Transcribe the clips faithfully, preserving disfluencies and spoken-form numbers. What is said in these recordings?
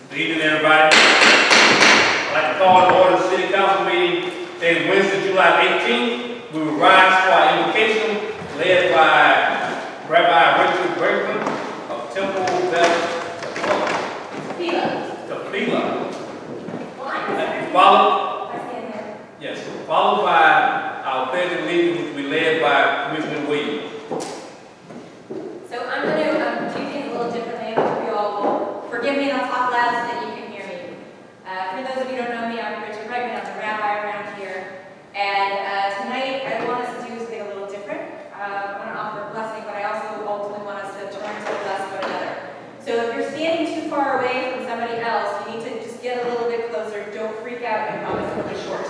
Good evening, everybody. I'd like to call to order the City Council meeting dated Wednesday, July eighteenth. We will rise for our invocation, led by Rabbi Richard Bergman of Temple Beth Tefillah. Tefillah. Followed, yes, followed by our pledge of allegiance, which will be led by Commissioner Williams. So I'm going to um, do things a little differently. I hope you all will forgive me and I'll talk loud so that you can hear me. Uh, for those of you who don't know me, I'm Richard Bregman. I'm the rabbi around here. And uh, tonight, what I want us to do something a little different. Uh, I want to offer a blessing, but I also ultimately want us to turn to bless one another. So if you're standing too far away from somebody else, you need to just get a little bit closer. Don't freak out. I promise it'll be short.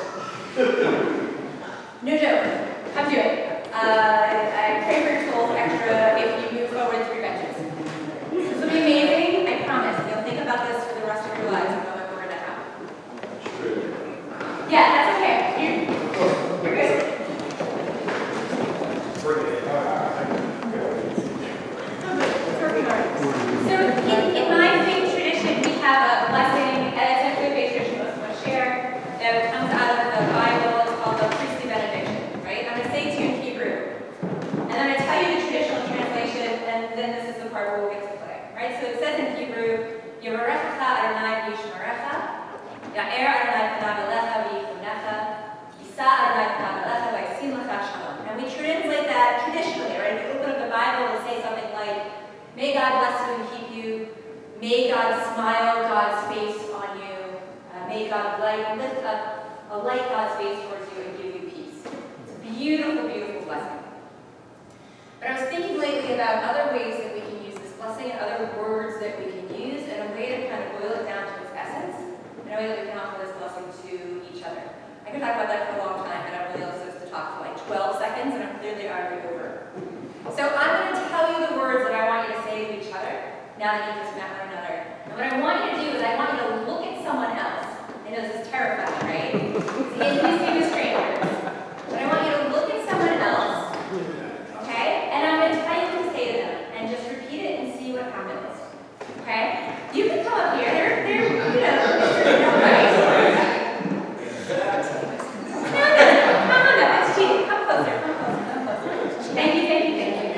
No joke. Come do it. Uh, I pray for your souls extra if you move forward three benches. This will be amazing. I promise. You'll think about this for the rest of your lives. I know what we're going to have. Yeah, that's okay. You're, you're good. So in, in my faith tradition, we have a blessing, and it's actually a faith tradition most of us share, that comes out of the Bible. It's called the priestly benediction, right? I'm going to say it to you in Hebrew. And then I tell you the traditional translation, and then this is the part where we'll get to play. Right? So it says in Hebrew, Yevarechecha Adonai v'yishmerecha, Ya'er Adonai panav elecha v'yichunecha, Yisa Adonai panav elecha v'yasim lecha shalom. And we translate that traditionally, right? If you open up the Bible, it'll say something like, may God bless you and keep you, may God smile God's face on you, uh, may God light, lift up, a light God's face towards you and give you peace. It's a beautiful, beautiful blessing. But I was thinking lately about other ways that we can use this blessing and other words that we can use and a way to kind of boil it down to its essence and a way that we can offer this blessing to each other. I could talk about that for a long time, but I'm really supposed to talk for like twelve seconds and I'm clearly already over. So I'm going to tell you the words that I want you to say to each other now that you've just met one another. And what I want you to do is I want you to look at someone else. I know this is terrifying, right? It's intimacy with strangers. But I want you to look at someone else. Okay? And I'm going to tell you what to say to them. And just repeat it and see what happens. Okay? You can come up here. They're, they're you know, they're right. No, no, no. Come on up. It's cheating. Come closer. Come closer. Come closer. Thank you, thank you, thank you.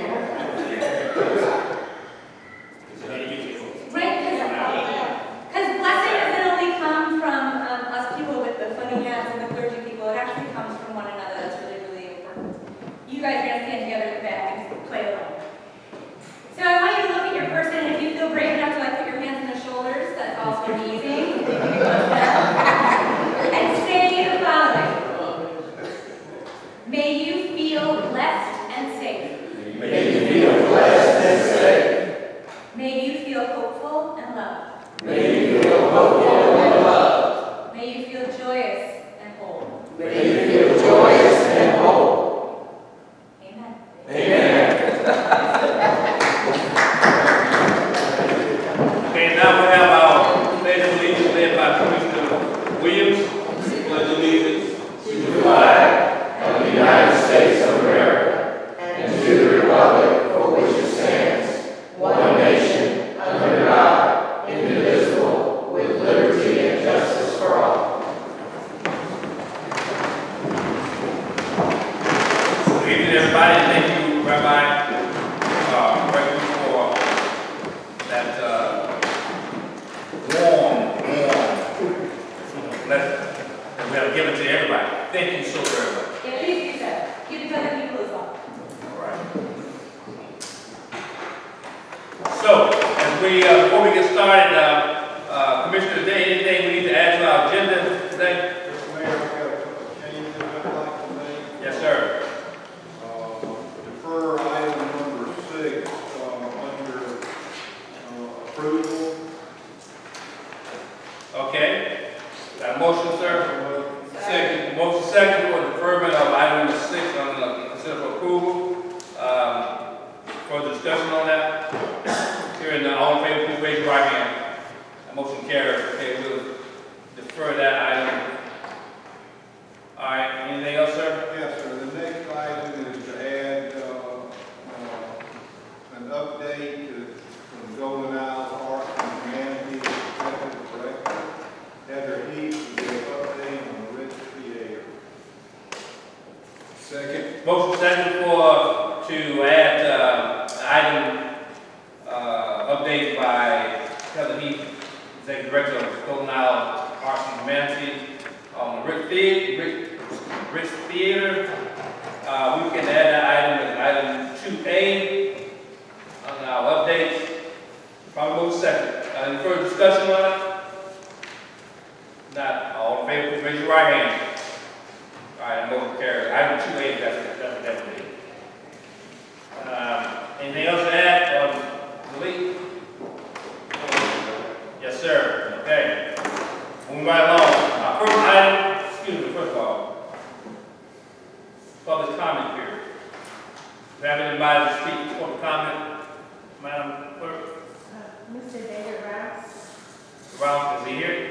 Right? Because blessing doesn't only come from um, us people with the funny hats and the clergy people. It actually comes from one another. That's really, really important. You guys are going to stand together at the back and just play along. So I want you to look at your person, and if you feel brave enough to like put your hands on their shoulders, that's also amazing. And say the following. May you feel blessed and safe. May you feel blessed and safe. May you feel hopeful and loved. May you feel hopeful and loved. May you feel joyous and whole. May you feel joyous and whole. Amen. Amen. Okay, now we have our pledge of allegiance led by Commissioner Williams. Pledge allegiance To the flag of the United States of America and to the republic for which it stands, one nation, under God, indivisible, with liberty and justice for all. Good evening, everybody. Thank you, Rabbi, uh, Bergman, for that uh, warm, warm blessing that we have given to everybody. Thank you so very much. Yeah, please do so. Give it to other people as well. All right. So, as we, uh, before we get started, uh, uh, Commissioner, is there anything we need to add to our agenda today? Mister Mayor, I've got a couple of changes I'd like to make. Yes, sir. Uh, Defer item number six uh, under uh, approval. Okay. Got a motion, sir? Second. Motion second for deferment of item number six on the consider for approval. Um, further discussion on that? Hearing none, all in favor, please raise your right hand. That motion carries. Okay, we'll defer that item. All right, anything else, sir? Yes, sir. The next item is to add uh, uh, an update to, from Golden Isle Art and Humanity, second for Executive Director of Golden Isle Arts and Humanities. Um, Rich Theater, Rich, Rich Theater. Uh, we can add that item as item two A on our updates. Probably move second. Uh, any further discussion on it? Not all in favor, please raise your right hand. All right, motion carries. Item two A, that's that's definitely. Um, anything else to add, um, Malik? Yes, sir. Okay. Moving right along. Our first item, excuse me, first of all, public comment period. Do you have anybody to speak for the comment, Madam Clerk? Uh, Mister David Rouse. Rouse, is he here?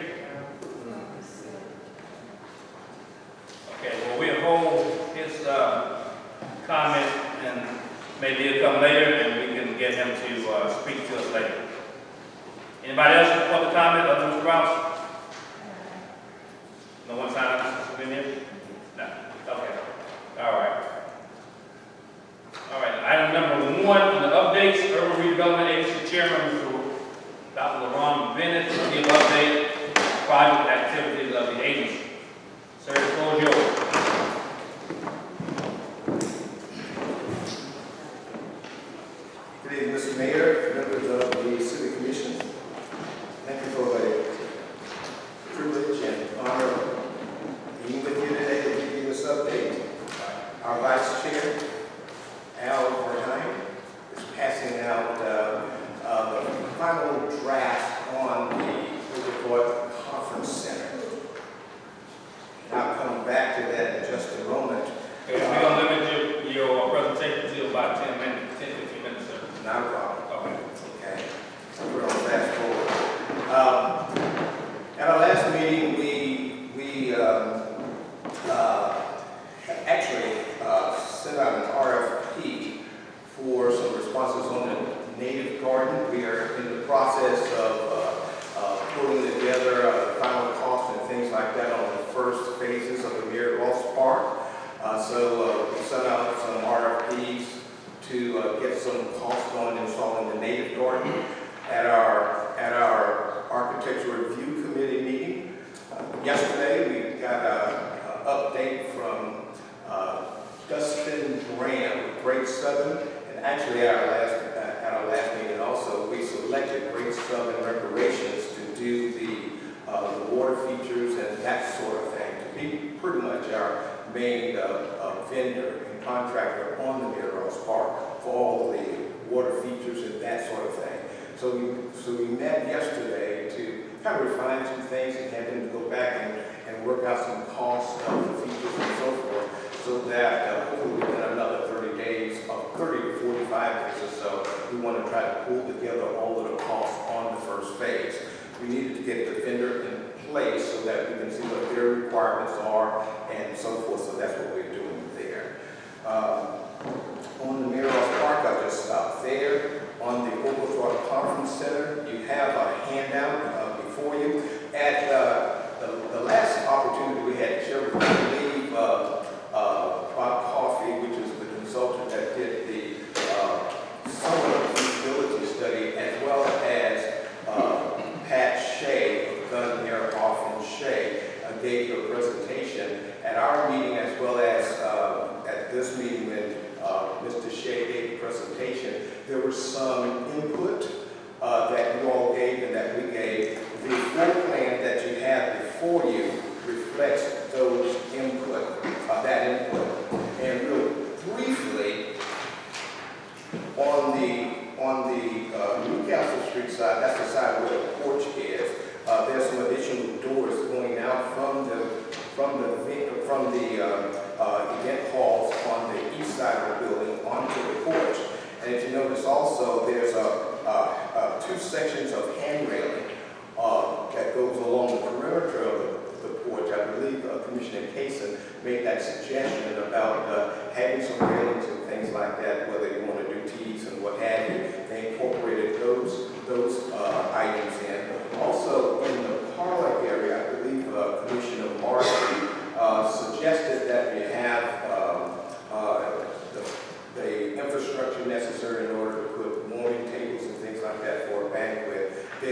Okay, well, we'll hold his uh, comment and maybe he'll come later and we can get him to uh, speak to us later. Anybody else with public comment other than Mister Rouse? No one signed up to here? No. Okay. All right. All right. Item number one on the updates, Urban Redevelopment Agency Chairman, Mister Doctor LaRon Bennett, will give update project activities of the agency. Sir, the floor is yours. Good evening, Mister Mayor, members of the City Commission. Thank you for the privilege and honor of being with you today to give you this update. Our Vice Chair, Al Verheyen, is passing out uh, uh, the final draft on the Overcourt Conference Center. I'll come back to that in just a moment. Okay, we're going to limit your, your presentation to about ten minutes, ten, fifteen minutes, sir. Not a problem. Okay. Okay. So we're on fast forward. Um, at our last meeting, we we um, uh, actually uh, sent out an R F P for some responses on the native garden. We are in the process of uh, uh, pulling together uh, the final costs and things like that on the first phases of the Mirror Ross Park. Uh, so uh, we sent out some R F Ps to uh, get some costs on installing the native garden. At our at our architectural review committee meeting uh, yesterday, we got an update from uh, Dustin Graham with Great Southern, and actually at our last uh, at our last meeting also we selected Great Southern Reparations to do the uh, the water features and that sort of thing, to be pretty much our main uh, uh, vendor and contractor on the Mirror Ross Park for all the water features and that sort of thing. So we so we met yesterday to kind of refine some things and had them to go back and, and work out some costs of the features and so forth, so that uh, hopefully within another thirty days, of thirty to forty-five days or so, we want to try to pull together all of the costs on the first phase. We needed to get the vendor in place so that we can see what their requirements are and so forth. So that's what we're doing there. Um, on the Mirror Ross Park, I'll just stop there. On the Overthrow Conference Center, you have a handout uh, before you. At uh, the, the last opportunity we had to share with you, I believe, uh, uh, Bob Coffey, which is the consultant that did the uh, somewhat of the feasibility study, as well as uh, Pat Shea of Gunn, Merehoff, and Shea, uh, gave you a presentation at our meeting, as well as uh, at this meeting when uh, Mister Shea gave the presentation. There was some input uh, that you all gave and that we gave. The floor plan that you have before you reflects those input, uh, that input. And real briefly, on the on the uh, Newcastle Street side, that's the side where the porch is. Uh, there's some additional doors going out from the from the from the uh, uh, event halls on the east side of the building onto the porch. And if you notice also, there's a, uh, uh, two sections of hand railing uh, that goes along the perimeter of the, the porch. I believe uh, Commissioner Kaysen made that suggestion about uh, having some railings and things like that, whether you want to do tees and what have you. They incorporated those those uh, items in. Also, in the parlor area, I believe uh, Commissioner Marcy uh, suggested that we have um, uh, the the infrastructure necessary in order to put warming tables and things like that for a banquet. They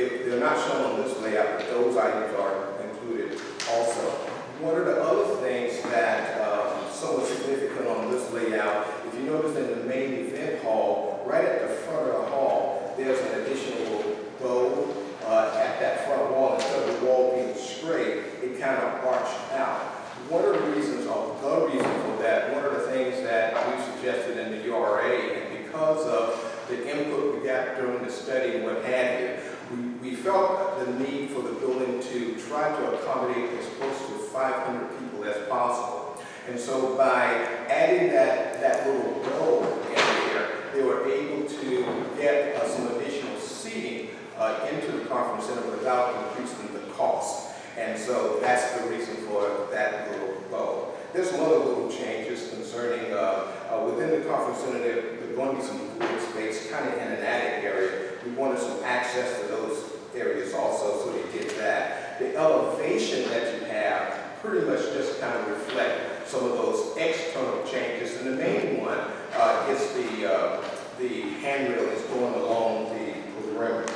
they, they're not shown on this layout, but those items are included also. One of the other things that um, somewhat significant on this layout, if you notice in the main event hall, right at the front of the hall, there's an additional bow uh, at that front wall. Instead of the wall being straight, it kind of arched out. One of the reasons, or the reason for that, one of the things that we suggested in the U R A, and because of the input we got during the study and what have you, we, we felt the need for the building to try to accommodate as close to five hundred people as possible. And so by adding that, that little bow in there, they were able to get uh, some additional seating uh, into the conference center without increasing the cost. And so that's the reason for that little bow. There's some other little changes concerning, uh, uh, within the conference center, there, there's going to be some cooling space, kind of in an attic area. We wanted some access to those areas also, so they did that. The elevation that you have pretty much just kind of reflect some of those external changes. And the main one uh, is the, uh, the handrail that's going along the perimeter.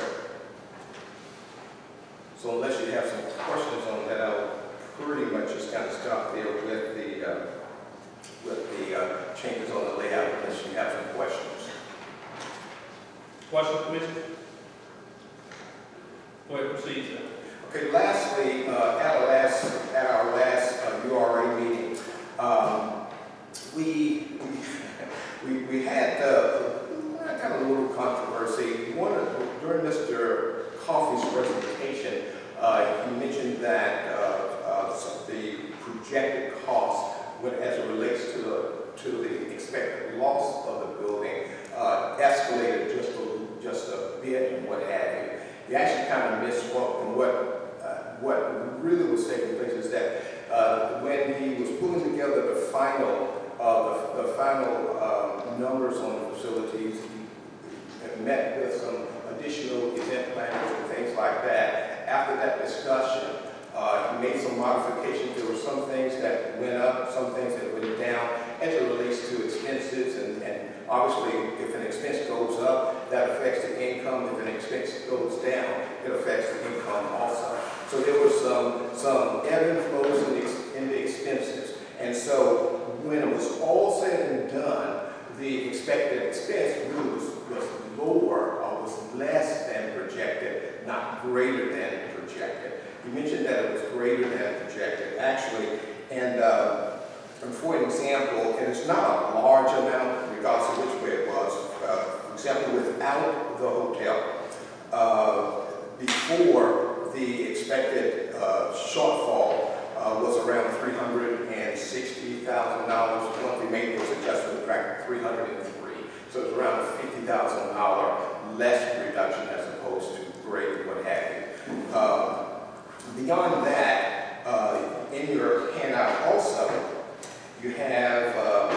So unless you have some questions on that, I'll pretty much just kind of stop there with the, uh, with the uh, changes on the layout, unless you have some questions. Question, Commissioner? Go ahead, proceed, sir. Okay, lastly, uh, at our last, at our last uh, U R A meeting, um, we, we, we had uh, kind of a little controversy. One of, during Mister Coffey's presentation, uh, he mentioned that uh, uh, the projected cost, when, as it relates to the, to the expected loss of the building, uh, escalated just a, just a bit and what have you. He actually kind of misspoke, and what uh, what really was taking place is that uh, when he was pulling together the final uh, the, the final uh, numbers on the facilities, he met with some additional event planners and things like that. After that discussion, uh, he made some modifications. There were some things that went up, some things that went down as it relates to expenses, and, and obviously if an expense goes up, that affects the income. If an expense goes down, it affects the income also. So there was some, some ebb and flows in the, in the expenses. And so when it was all said and done, the expected expense really was, was lower, or was less than projected, not greater than projected. You mentioned that it was greater than projected, actually, and uh, and for an example, and it's not a large amount regardless of which way it was, uh, for example, without the hotel, uh, before the expected uh, shortfall uh, was around three hundred sixty thousand dollars. Once we made those adjustments, back three hundred three. So it's around a fifty thousand dollars less reduction as opposed to greater, what have you. Uh, beyond that, uh, in your handout also, you have uh,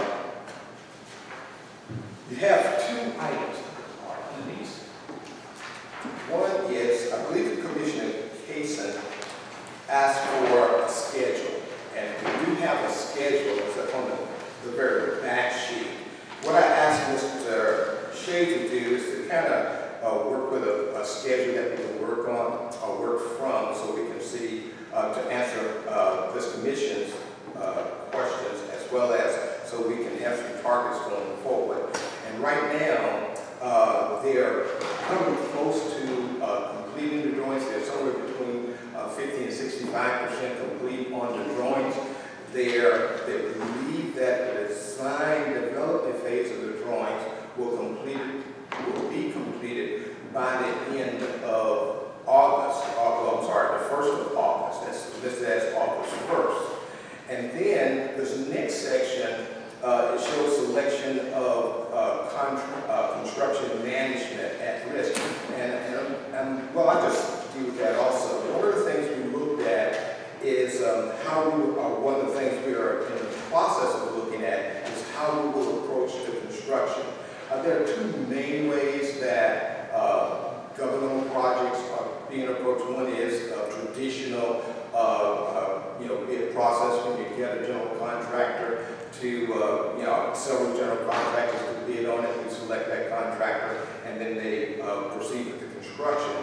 you have two items on these. One is, I believe Commissioner Kaysen asked for a schedule, and we do have a schedule. It's on the, the very back sheet. What I asked Mister Shea to do is to kind of uh, work with a, a schedule that we can work on or work from, so we can see uh, to answer uh, this commission's uh, questions, as well as so we can have some targets going forward. And right now, uh, they're coming close to uh, completing the drawings. They're somewhere between uh, fifty and sixty-five percent complete on the drawings. They're, they believe that the design development phase of the drawings will complete will be completed by the end of August. Oh, I'm sorry, the first of August. That's listed as August first. And then this next section, uh, it shows selection of uh, con uh, construction management at risk. And, and, and well, I just deal with that also. One of the things we looked at is um, how we, uh, one of the things we are in the process of looking at is how we will approach the construction. Uh, there are two main ways that uh, governmental projects are being approached. One is a traditional uh, uh, you know, bid process when you get a general contractor to, uh, you know, several general contractors to bid on it. We select that contractor, and then they uh, proceed with the construction.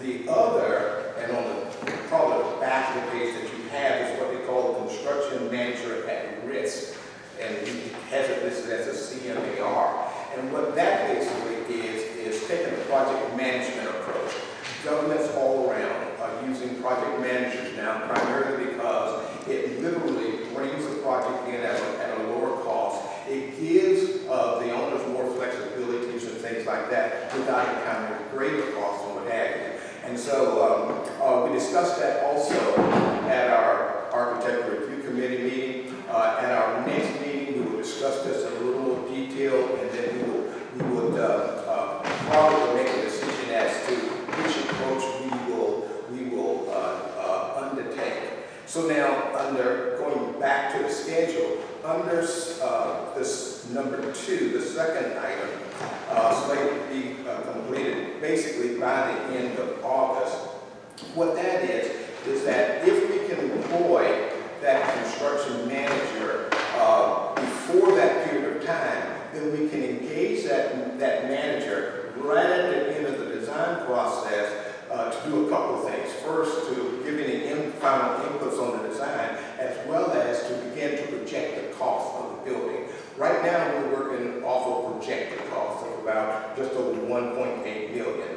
The other, and on the, probably the back of the page that you have, is what they call a construction manager at risk. And he has it listed as a C M A R. And what that basically is, is taking a project management approach. Governments all around are using project managers now, primarily because it literally brings the project in at a, at a lower cost. It gives uh, the owners more flexibilities and things like that without encountering greater costs and what have you. And so um, uh, we discussed that also at our Architecture Review Committee meeting. Uh, at our next meeting, we will discuss this in a little more detail, and then we will, we would uh, uh, probably make a decision as to which approach we will, we will uh, uh, undertake. So now, under going back to the schedule, under uh, this number two, the second item, uh, slated to be uh, completed basically by the end of August. What that is, is that if we can employ that construction manager uh, before that period of time, then we can engage that, that manager right at the end of the design process uh, to do a couple of things. First, to give any in, final inputs on the design, as well as to begin to project the cost of the building. Right now, we're working off of projected costs of about just over one point eight million.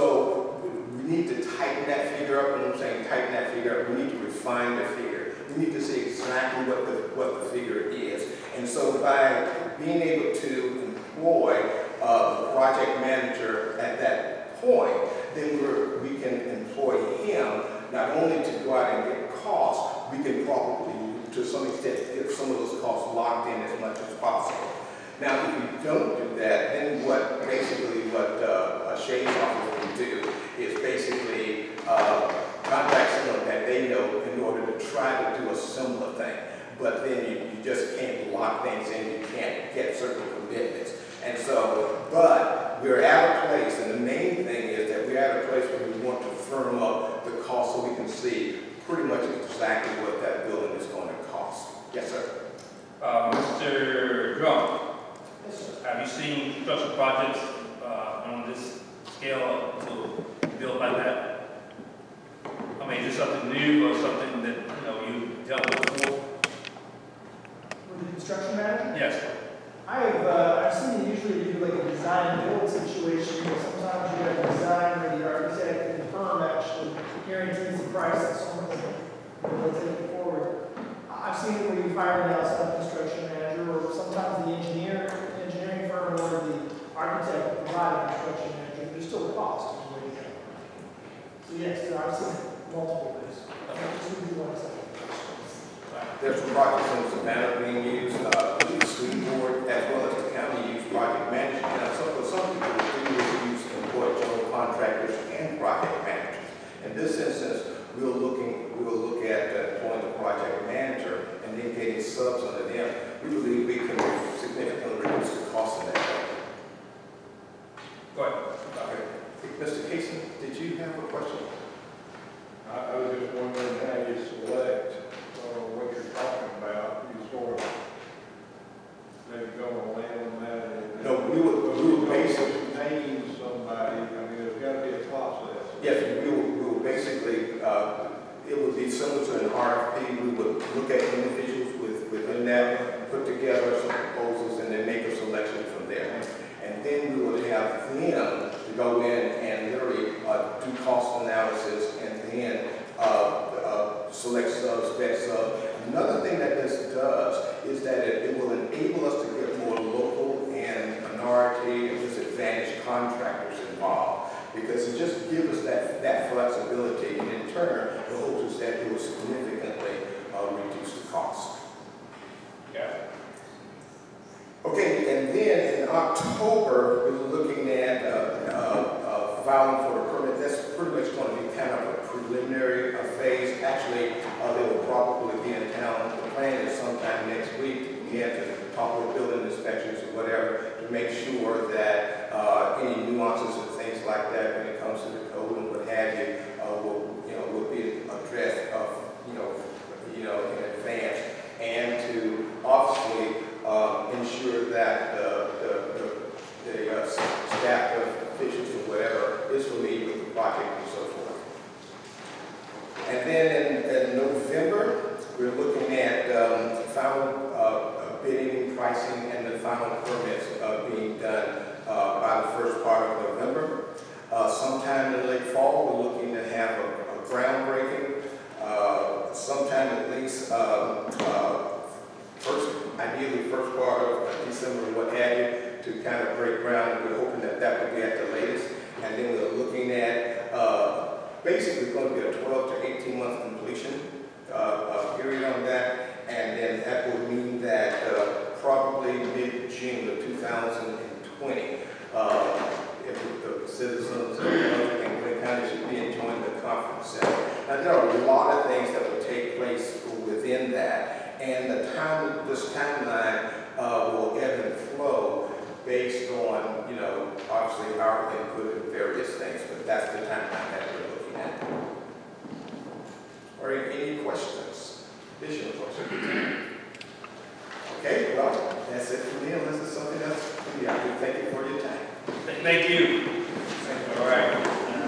So we need to tighten that figure up. When I'm saying tighten that figure up, we need to refine the figure. We need to see exactly what the, what the figure is. And so by being able to employ uh, the project manager at that point, then we're, we can employ him not only to go out and get costs, we can probably, to some extent, get some of those costs locked in as much as possible. Now, if we don't do that, then what basically what uh, a Shane's office will do is basically uh, contact someone that they know in order to try to do a similar thing. But then you, you just can't lock things in, you can't get certain commitments. And so, but we're at a place, and the main thing is that we're at a place where we want to firm up the cost so we can see pretty much exactly what that building is going to cost. Yes, sir. Uh, Mister Drum, Yes, sir. have you seen construction projects uh, on this scale to build like that? I mean, is this something new or something that you know you dealt with before? With the construction manager? Yes. I've, uh, I've seen it usually do like a design build situation where sometimes you have a design where the architect and the firm actually guarantees the price that someone will take it forward. I've seen it where you fire the outside construction manager, or sometimes the engineer, the engineering firm or the architect provide a construction manager. There's still a cost in the way you go. So yes, I've seen it multiple ways. That's what you want to say. There's some projects in Savannah being used, uh, the school board as well as the county use project management. Now, some, some people do use employ general contractors and project managers. In this instance, we're looking, we'll look at uh, employing the project manager and then getting subs under them. We believe we can significantly reduce the cost of that. Go ahead. Okay. Mister Casey, did you have a question? I, I was just wondering how you select uh, what you're talking about. You sort of maybe go on land on that. And, No, we would, we would basically, name somebody. I mean, there's got to be a process. yes, we would, we would basically, uh, it would be similar to an R F P. We would look at individuals with, within that, put together some proposals, and then make a selection from there. And then we would have them to go in and literally uh, do cost analysis and then uh, uh, select subs, vet subs. Another thing that this does is that it, it will enable us to get more local and minority and disadvantaged contractors involved, because it just gives us that, that flexibility, and in turn, the hope is that it will significantly uh, reduce the cost. Yeah. Okay, and then in October, we were looking at uh, uh, uh, filing for a permit. That's pretty much going to be kind of a preliminary uh, phase. Actually, uh, they will probably be in town. The plan is sometime next week to begin to talk with building inspections or whatever to make sure that uh, any nuances and things like that when it comes to the code and what have you uh, will, you know, will be addressed, uh, you know, you know, in advance, and to obviously Um, ensure that the, the, the, the uh, staff of officials or whatever is familiar with the project and so forth. then in, in November, we're looking at um, final uh, bidding, pricing, and the final permits uh, being done uh, by the first part of November. Uh, sometime in late fall, we're looking to have a, a groundbreaking. Uh, sometime at least um, uh, first, ideally first part of December, what have you, to kind of break ground. We're hoping that that would be at the latest. And then we're looking at uh, basically going to be a twelve to eighteen month completion uh, uh, period on that. And then that will mean that uh, probably mid-June of two thousand twenty, uh, if the citizens of Brunswick County should be enjoying the conference center. Now, there are a lot of things that will take place within that, and the time, this timeline uh, will ebb and flow based on, you know, obviously our input in various things, but that's the timeline that we're looking at. Are there any questions? Additional questions? Okay, well, that's it for me, unless there's something else. Yeah, thank you for your time. Thank you. All right.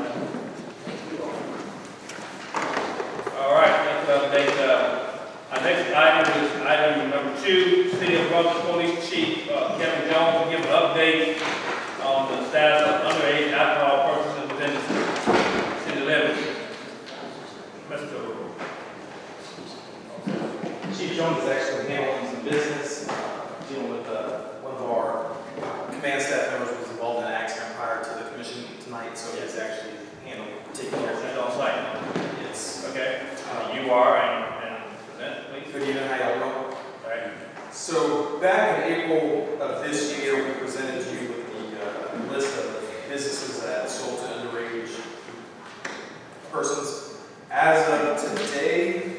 All right, let's update. Uh, our next item is item number two. City of Brunswick Police Chief uh, Kevin Jones will give an update on the status of underage alcohol purchases within the city limits. Mister Chief Jones is actually handling some business, uh, dealing with uh, one of our uh, command staff members was involved in an accident prior to the commission tonight, so he's actually handling, taking care of that. on site. Yes. Okay. Uh, you are and, and present, please. Good evening, how y'all doing? All right. So back in April of this year, we presented you with the uh, list of businesses that sold to underage persons. As of today,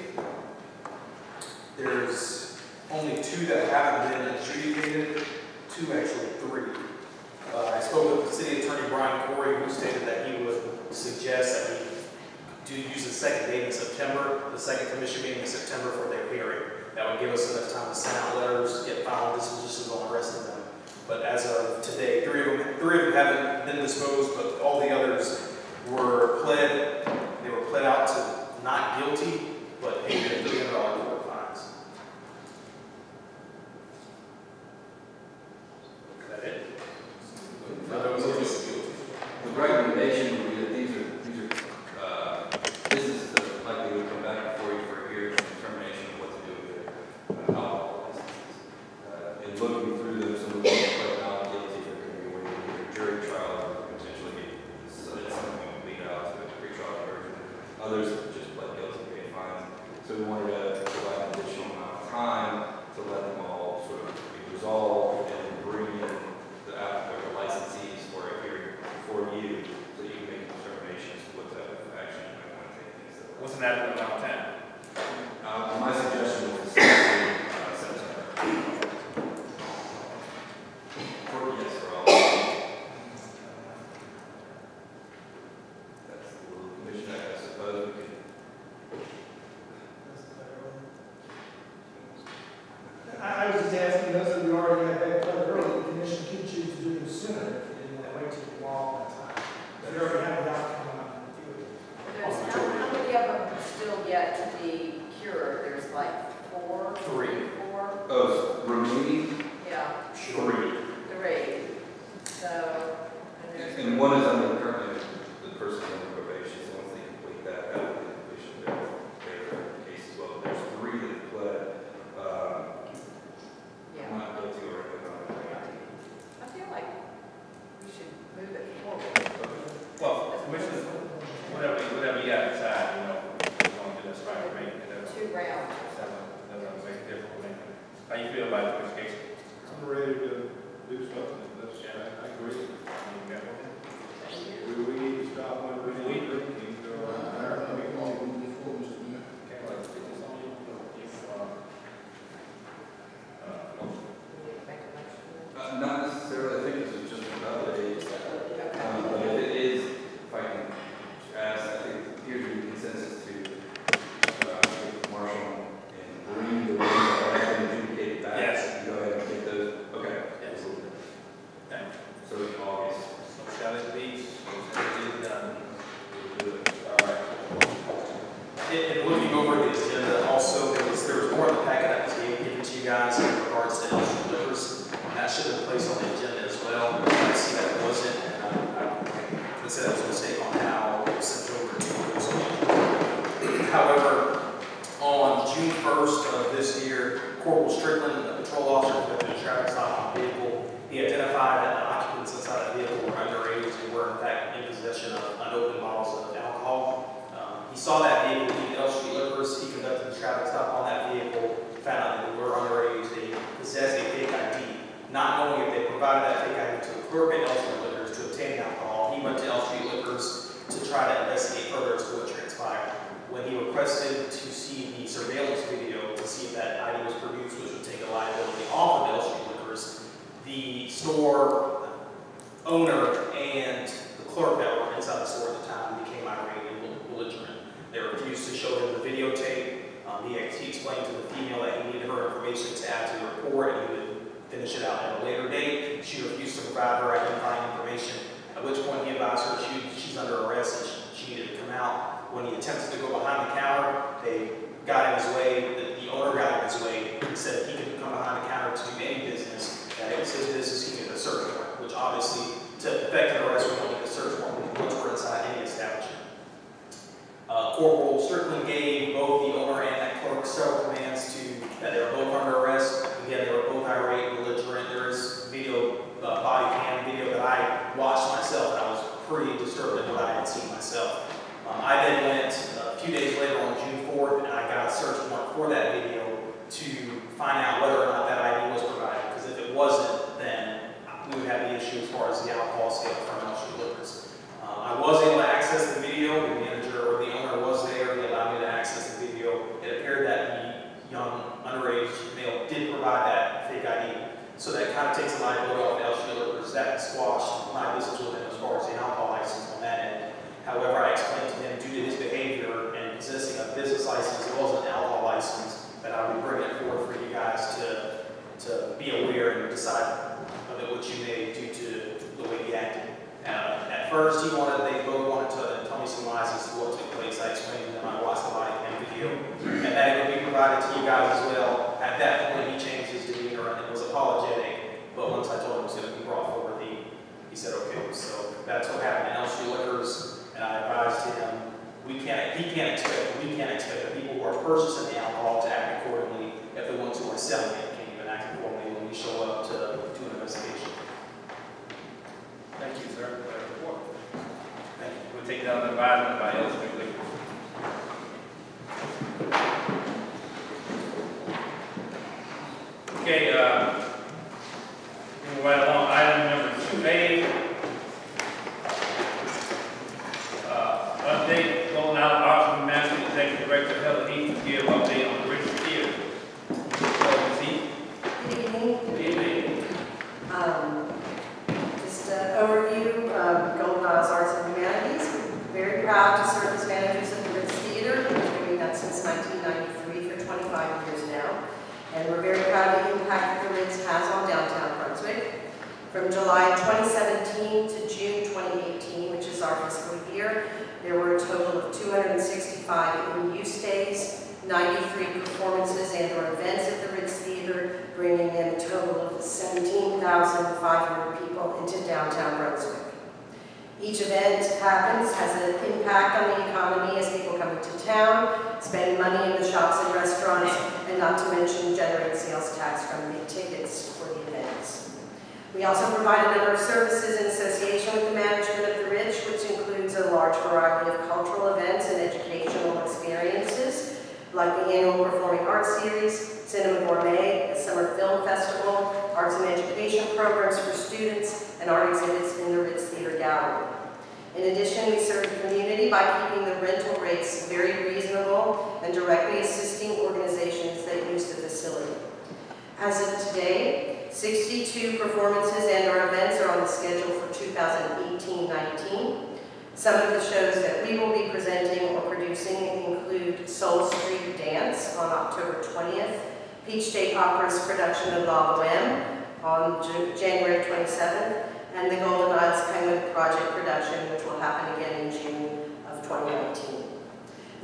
there's only two that haven't been adjudicated, two actually three. Uh, I spoke with the city attorney, Brian Corey, who stated that he would suggest that we do use the second date in September, the second commission meeting in September for their hearing. That would give us enough time to send out letters, get final dispositions on the rest of them. But as of today, three of them, three of them haven't been disposed, but all the others were pled, they were pled out to not guilty, but paid three hundred dollar court fines. Is that it? For those who are guilty. The recommendation would be that these are, these are uh, businesses that likely would come back before you for a hearing and determination of what to do with their uh, alcohol licenses. Uh, in looking through them, some of them are quite not guilty. They're going to be waiting for a jury trial or potentially be, so it's something that would lead out to a pre-trial version. Others just pled guilty and paid fines. So we wanted to provide an additional amount of time to let them all sort of be resolved and bring in the, the licensees for a hearing before you, so you can make a determination as to what type of action you might want to take against them. What's an adequate amount of time? Uh, my suggestion was the sixteenth uh, September. For yes, for all. That's the little commission act, I suppose we could. I, I was just asking, those of you who already had that planned early, the commission could choose to do it sooner if you didn't want to wait too long that time. But you already have the outcome on the field. There's, how, how many of them are still yet to be cured? There's like four? Three. Four? Oh, remaining Yeah, Three. three. So, and there's. and one is under currently the person under probation, so once they complete that, that will be completion of their, their case as well. There's three that pled, uh, Yeah. not guilty or economic. I feel like we should move it forward. Well, Commissioner, whatever, whatever you got to decide, you know, you want to do this right for me. It doesn't, Two rounds. doesn't make a difference for me. How you feel about it, Commissioner Casey? in, in looking over the agenda, also, there was, there was more in the packet that was given to you guys in regards to L Street Liquors. That should have been placed on the agenda as well. I see that it wasn't, and I, I would say that was a mistake on how it was sent over to you. However, on June first of this year, Corporal Strickland, a patrol officer, conducted a traffic stop on a vehicle. He identified that the occupants inside that vehicle were underage and were in fact in possession of unopened bottles of alcohol. Um, he saw that vehicle being L Street Liquors. He conducted a traffic stop on that vehicle, found out that they were underage. They possessed a fake I D. Not knowing if they provided that fake I D to the clerk at L Street Liquors to obtain alcohol, he went to L Street Liquors to try to investigate further as to what transpired. When he requested to see the surveillance video to see if that I D was produced, which would take a liability off of L Street Liquors, the store owner and the clerk that were inside the store at the time became irate and belligerent. They refused to show him the videotape. Um, he, he explained to the female that he needed her information to add to the report and he would finish it out at a later date. She refused to provide her identifying information, at which point he advised her she, she's under arrest and she, she needed to come out. When he attempted to go behind the counter, they got in his way, the, the owner got in his way. He said he couldn't come behind the counter to do any business, that it was his business, he needed a search warrant, which obviously, to effect an arrest, we don't need a search warrant, once we're inside any establishment. Uh, Corporal Strickland gave both the owner and that clerk several commands to, that they were both under arrest. Again, they were both irate and belligerent. There is video, uh, body cam video that I watched myself, and I was pretty disturbed at what I had seen myself. Um, I then went a few days later on June fourth, and I got a search warrant for that video to find out whether or not that I D was provided. Because if it wasn't, then we would have the issue as far as the alcohol scale from L Street Liquors. Um, I was able to access the video. The manager or the owner was there. He allowed me to access the video. It appeared that the young underage male did provide that fake I D. So that kind of takes the liability off L Street Liquors. That squashed my business with him as far as the alcohol license on that end. However, I explained to him, due to his behavior and possessing a business license as well as an alcohol license, that I would bring it forward for you guys to, to be aware and decide of it what you may due to the way he acted. Uh, at first, he wanted, they both wanted to tell me some lies as to what took place. I explained to them I watched the body cam video, and that it would be provided to you guys as well. At that point, he changed his demeanor and it was apologetic. But once I told him it was going to be brought forward, he, he said okay. So that's what happened in L Street Liquors. And I advised him, we can't, he can't expect, we can't expect the people who are purchasing the alcohol to act accordingly if the ones who are selling it can't even act accordingly when we show up to do an investigation. Thank you, sir, for that report. Thank you. We'll take that under advisement by L Street Liquors. Okay, uh, moving right along, item number two A. Update, Golden Island Arts and Management Executive Director Helen Heath to give update on the Rich Theater. So, Heath. Good evening. Good evening. Um, just an overview of Golden Isles Arts and Humanities. We're very proud to serve as managers of the Ritz Theater. We've been doing that since nineteen ninety-three for twenty-five years now. And we're very proud of the impact that the Ritz has on downtown Brunswick. From July twenty seventeen to June twenty eighteen, which is our fiscal year, there were a total of two hundred sixty-five in-use days, ninety-three performances and or events at the Ritz Theater, bringing in a total of seventeen thousand five hundred people into downtown Brunswick. Each event happens, has an impact on the economy as people come into town, spend money in the shops and restaurants, and not to mention generate sales tax from the tickets for the events. We also provide a number of services in association with the management of the Ritz, which includes a large variety of cultural events and educational experiences, like the annual Performing Arts Series, Cinema Gourmet, a summer film festival, arts and education programs for students, and art exhibits in the Ritz Theater Gallery. In addition, we serve the community by keeping the rental rates very reasonable and directly assisting organizations that use the facility. As of today, sixty-two performances and or events are on the schedule for two thousand eighteen nineteen. Some of the shows that we will be presenting or producing include Soul Street Dance on October twentieth, Peach State Opera's production of La Boheme on January twenty-seventh, and the Golden Isles Penguin Project production, which will happen again in June of twenty nineteen. The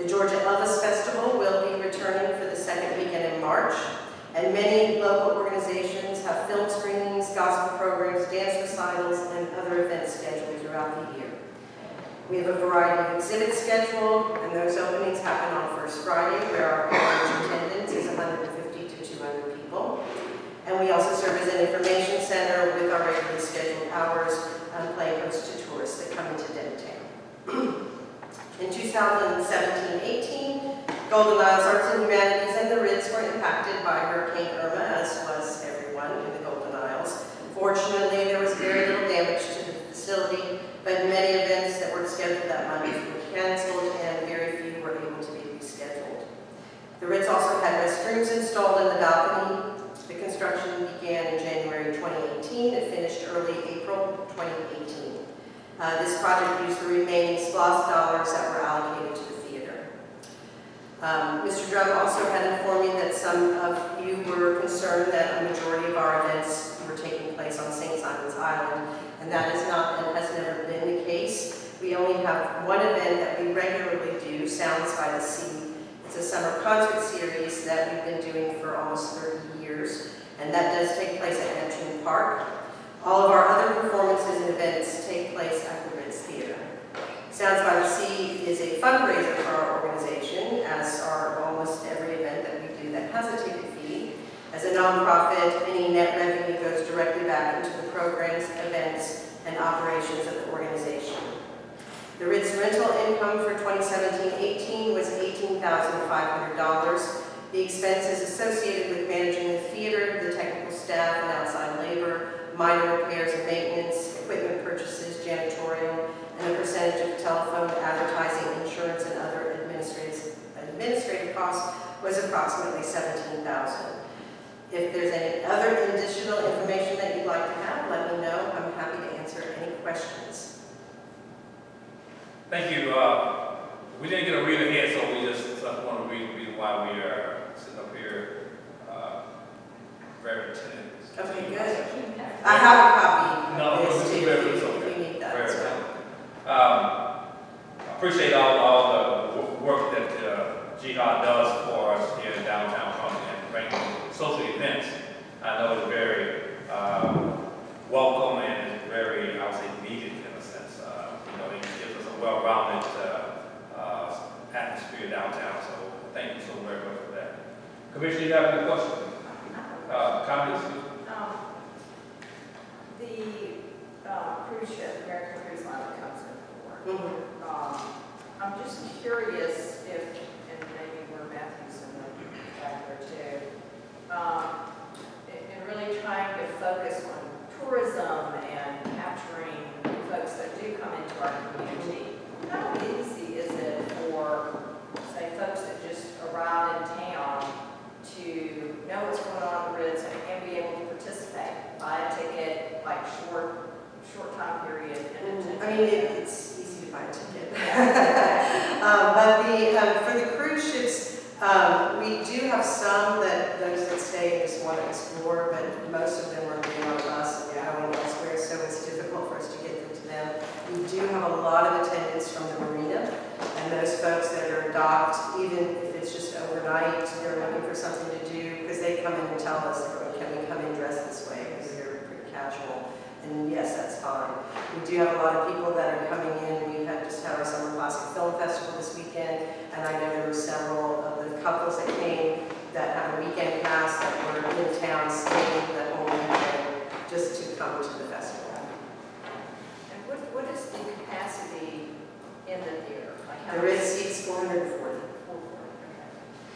The Georgia Elvis Festival will be returning for the second weekend in March, and many local organizations have film screenings, gospel programs, dance recitals, and other events scheduled throughout the year. We have a variety of exhibits scheduled, and those openings happen on First Friday, where our average attendance is one hundred fifty to two hundred people. And we also serve as an information center with our regularly scheduled hours and play host to tourists that come into Denton. In two thousand seventeen eighteen, Golden Isles Arts and Humanities and the Ritz were impacted by Hurricane Irma, as was everyone in the Golden Isles. Fortunately, there was very little damage to the facility, but many events that were scheduled that month were canceled and very few were able to be rescheduled. The Ritz also had restrooms installed in the balcony. The construction began in January twenty eighteen and finished early April twenty eighteen. Uh, this project used the remaining SPLOST dollars that were allocated to the theater. Um, Mister Drum also had informed me that some of you were concerned that a majority of our events were taking place on Saint Simon's Island, and that is not and has never been the case. We only have one event that we regularly do, Sounds by the Sea. It's a summer concert series that we've been doing for almost thirty years, and that does take place at Neptune Park. All of our other performances and events take place at the Ritz Theater. Sounds by the Sea is a fundraiser for our organization, as are almost every event that we do that has a ticket fee. As a nonprofit, any net revenue goes directly back into the programs, events, and operations of the organization. The Ritz rental income for twenty seventeen eighteen was eighteen thousand five hundred dollars. The expenses associated with managing the theater, the technical staff and outside labor, minor repairs and maintenance, equipment purchases, janitorial, and a percentage of telephone, advertising, insurance, and other administrative, administrative costs was approximately seventeen thousand dollars. If there's any other additional information that you'd like to have, let me know. I'm happy to answer any questions. Thank you. Uh, we didn't get a reader here, so we just uh, want to read the reason why we are sitting up here. Uh, very attentive. Okay, good. I have a copy. No, of this this is too, very, if okay. you need that. Very as well. attentive. Um, I appreciate all, all the w- work that uh, Jihad does for us here in downtown Columbia and bringing social events. I know it's very um, welcome and it's very, I would say, needed in a sense. Uh, you know, it gives us a well-rounded uh, uh, atmosphere downtown. So thank you so very much for that. Commissioner, you have any questions? Uh, comments? Um, the uh, cruise ship, American Cruise Line that comes in for, Mhm. um, I'm just curious if, and maybe where Matthew's in the back there too, um, in, in really trying to focus on tourism and capturing folks that do come into our community, how easy is it for, say, folks that just arrive in town to know what's going on at the Ritz and, and be able to participate, buy a ticket, like short, short time period? And I mean, it, it's easy to buy a ticket. um, but the, um, for the cruise ships, um, we do have some that those that stay and just want to explore, but most of them are getting on a bus and going elsewhere, so it's difficult for us to get them to them. We do have a lot of attendance from the marina, and those folks that are docked, even if it's just overnight, they're looking for something to do, because they come in and tell us, can we come in dressed this way, because they're pretty casual. And yes, that's fine. We do have a lot of people that are coming in. We have just had our Summer Classic Film Festival this weekend, and I know there were several of the couples that came that had a weekend pass that were in town staying the whole weekend just to come to the festival. And what, what is the capacity in the theater? Like how There is many- seats four hundred forty. four forty, okay.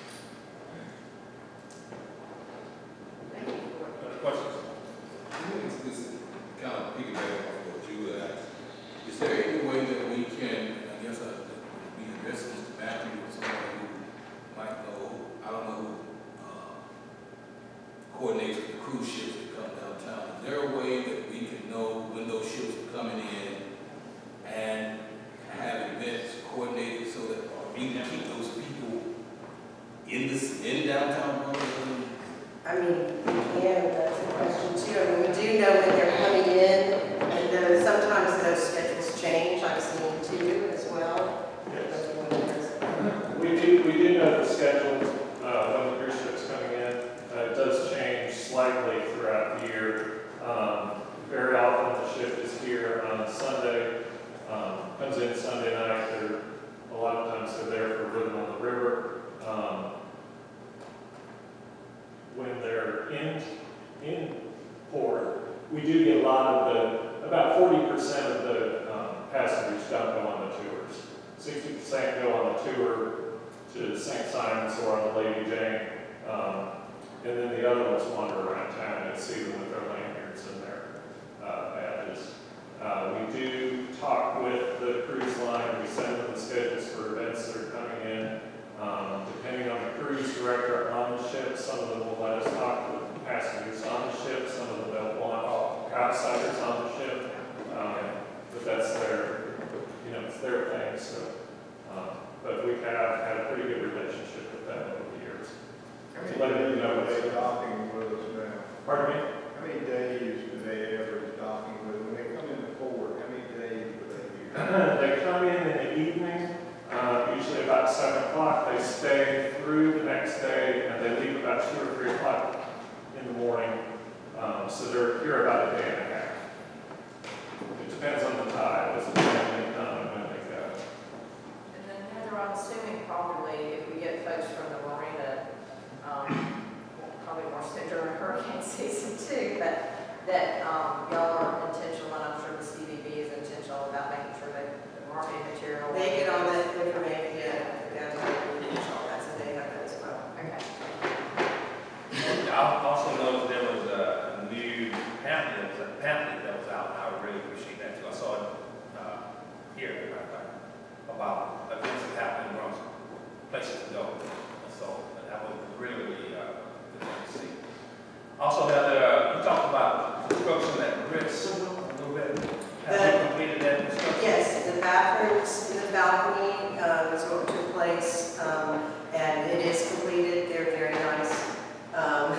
Thank you. Other questions? This is kind of piggyback off what you asked. Is there any way that we can, I guess, uh, we address Mister Matthew or somebody who might know, I don't know, who uh, coordinates with the cruise ships that come downtown? Is there a way that we can know when those ships are coming in and have events coordinated so that we can keep those people in this in downtown Brunswick? I mean, yeah, that's a question too. I mean, we do know when they're coming in, and those, sometimes those schedules change. I've seen too as well. Yes. We do, we do know the schedule, uh, when the cruise ship's coming in. Uh, it does change slightly throughout the year. Um, very often the ship is here on Sunday, um, comes in Sunday night. They're, a lot of times they're there for Rhythm on the River. Um, when they're in, in port, we do get a lot of the, about forty percent of the um, passengers don't go on the tours. sixty percent go on the tour to Saint Simon's or on the Lady Jane. Um, and then the other ones wander around town and see them with their lanyards and their uh, badges. Uh, we do talk with the cruise line. We send them the schedules for events that are coming in. Um, depending on the cruise director on the ship, some of them will let us talk with passengers on the ship. Some of them they'll want outsiders on the ship. Um, but that's their, you know, it's their thing. So, um, but we have had a pretty good relationship with them over the years. How many To let days you know are they what's- docking with us now? Pardon me? How many days do they average docking with? When they come in the port, how many days do they here? They come in in the evening, uh, usually about seven o'clock. They stay through the next day, and they leave about two or three o'clock in the morning. Um, so they're here about a day and a half. It depends on the tide, as to when they come and when they go. And then Heather, I'm assuming probably if we get folks from the marina, um, probably more so during hurricane season too, but that um, y'all are intentional, and I'm sure the C V B is intentional about making sure that the marketing material. They get all that information, yeah, down to the beach, all that, so they have that as well. Okay. And I also noticed there was a new pamphlet, there was a pamphlet that was out, and I really appreciate that too. I saw it uh, here, as a matter of fact, about events that happen in Brunswick, places to go. And so that was really uh, good to see. Also, that uh, you talked about construction at Ritz a little bit. Have you completed that construction? Yes, the bathrooms in the balcony uh, is what took place, um, and it is completed. They're very nice. Um,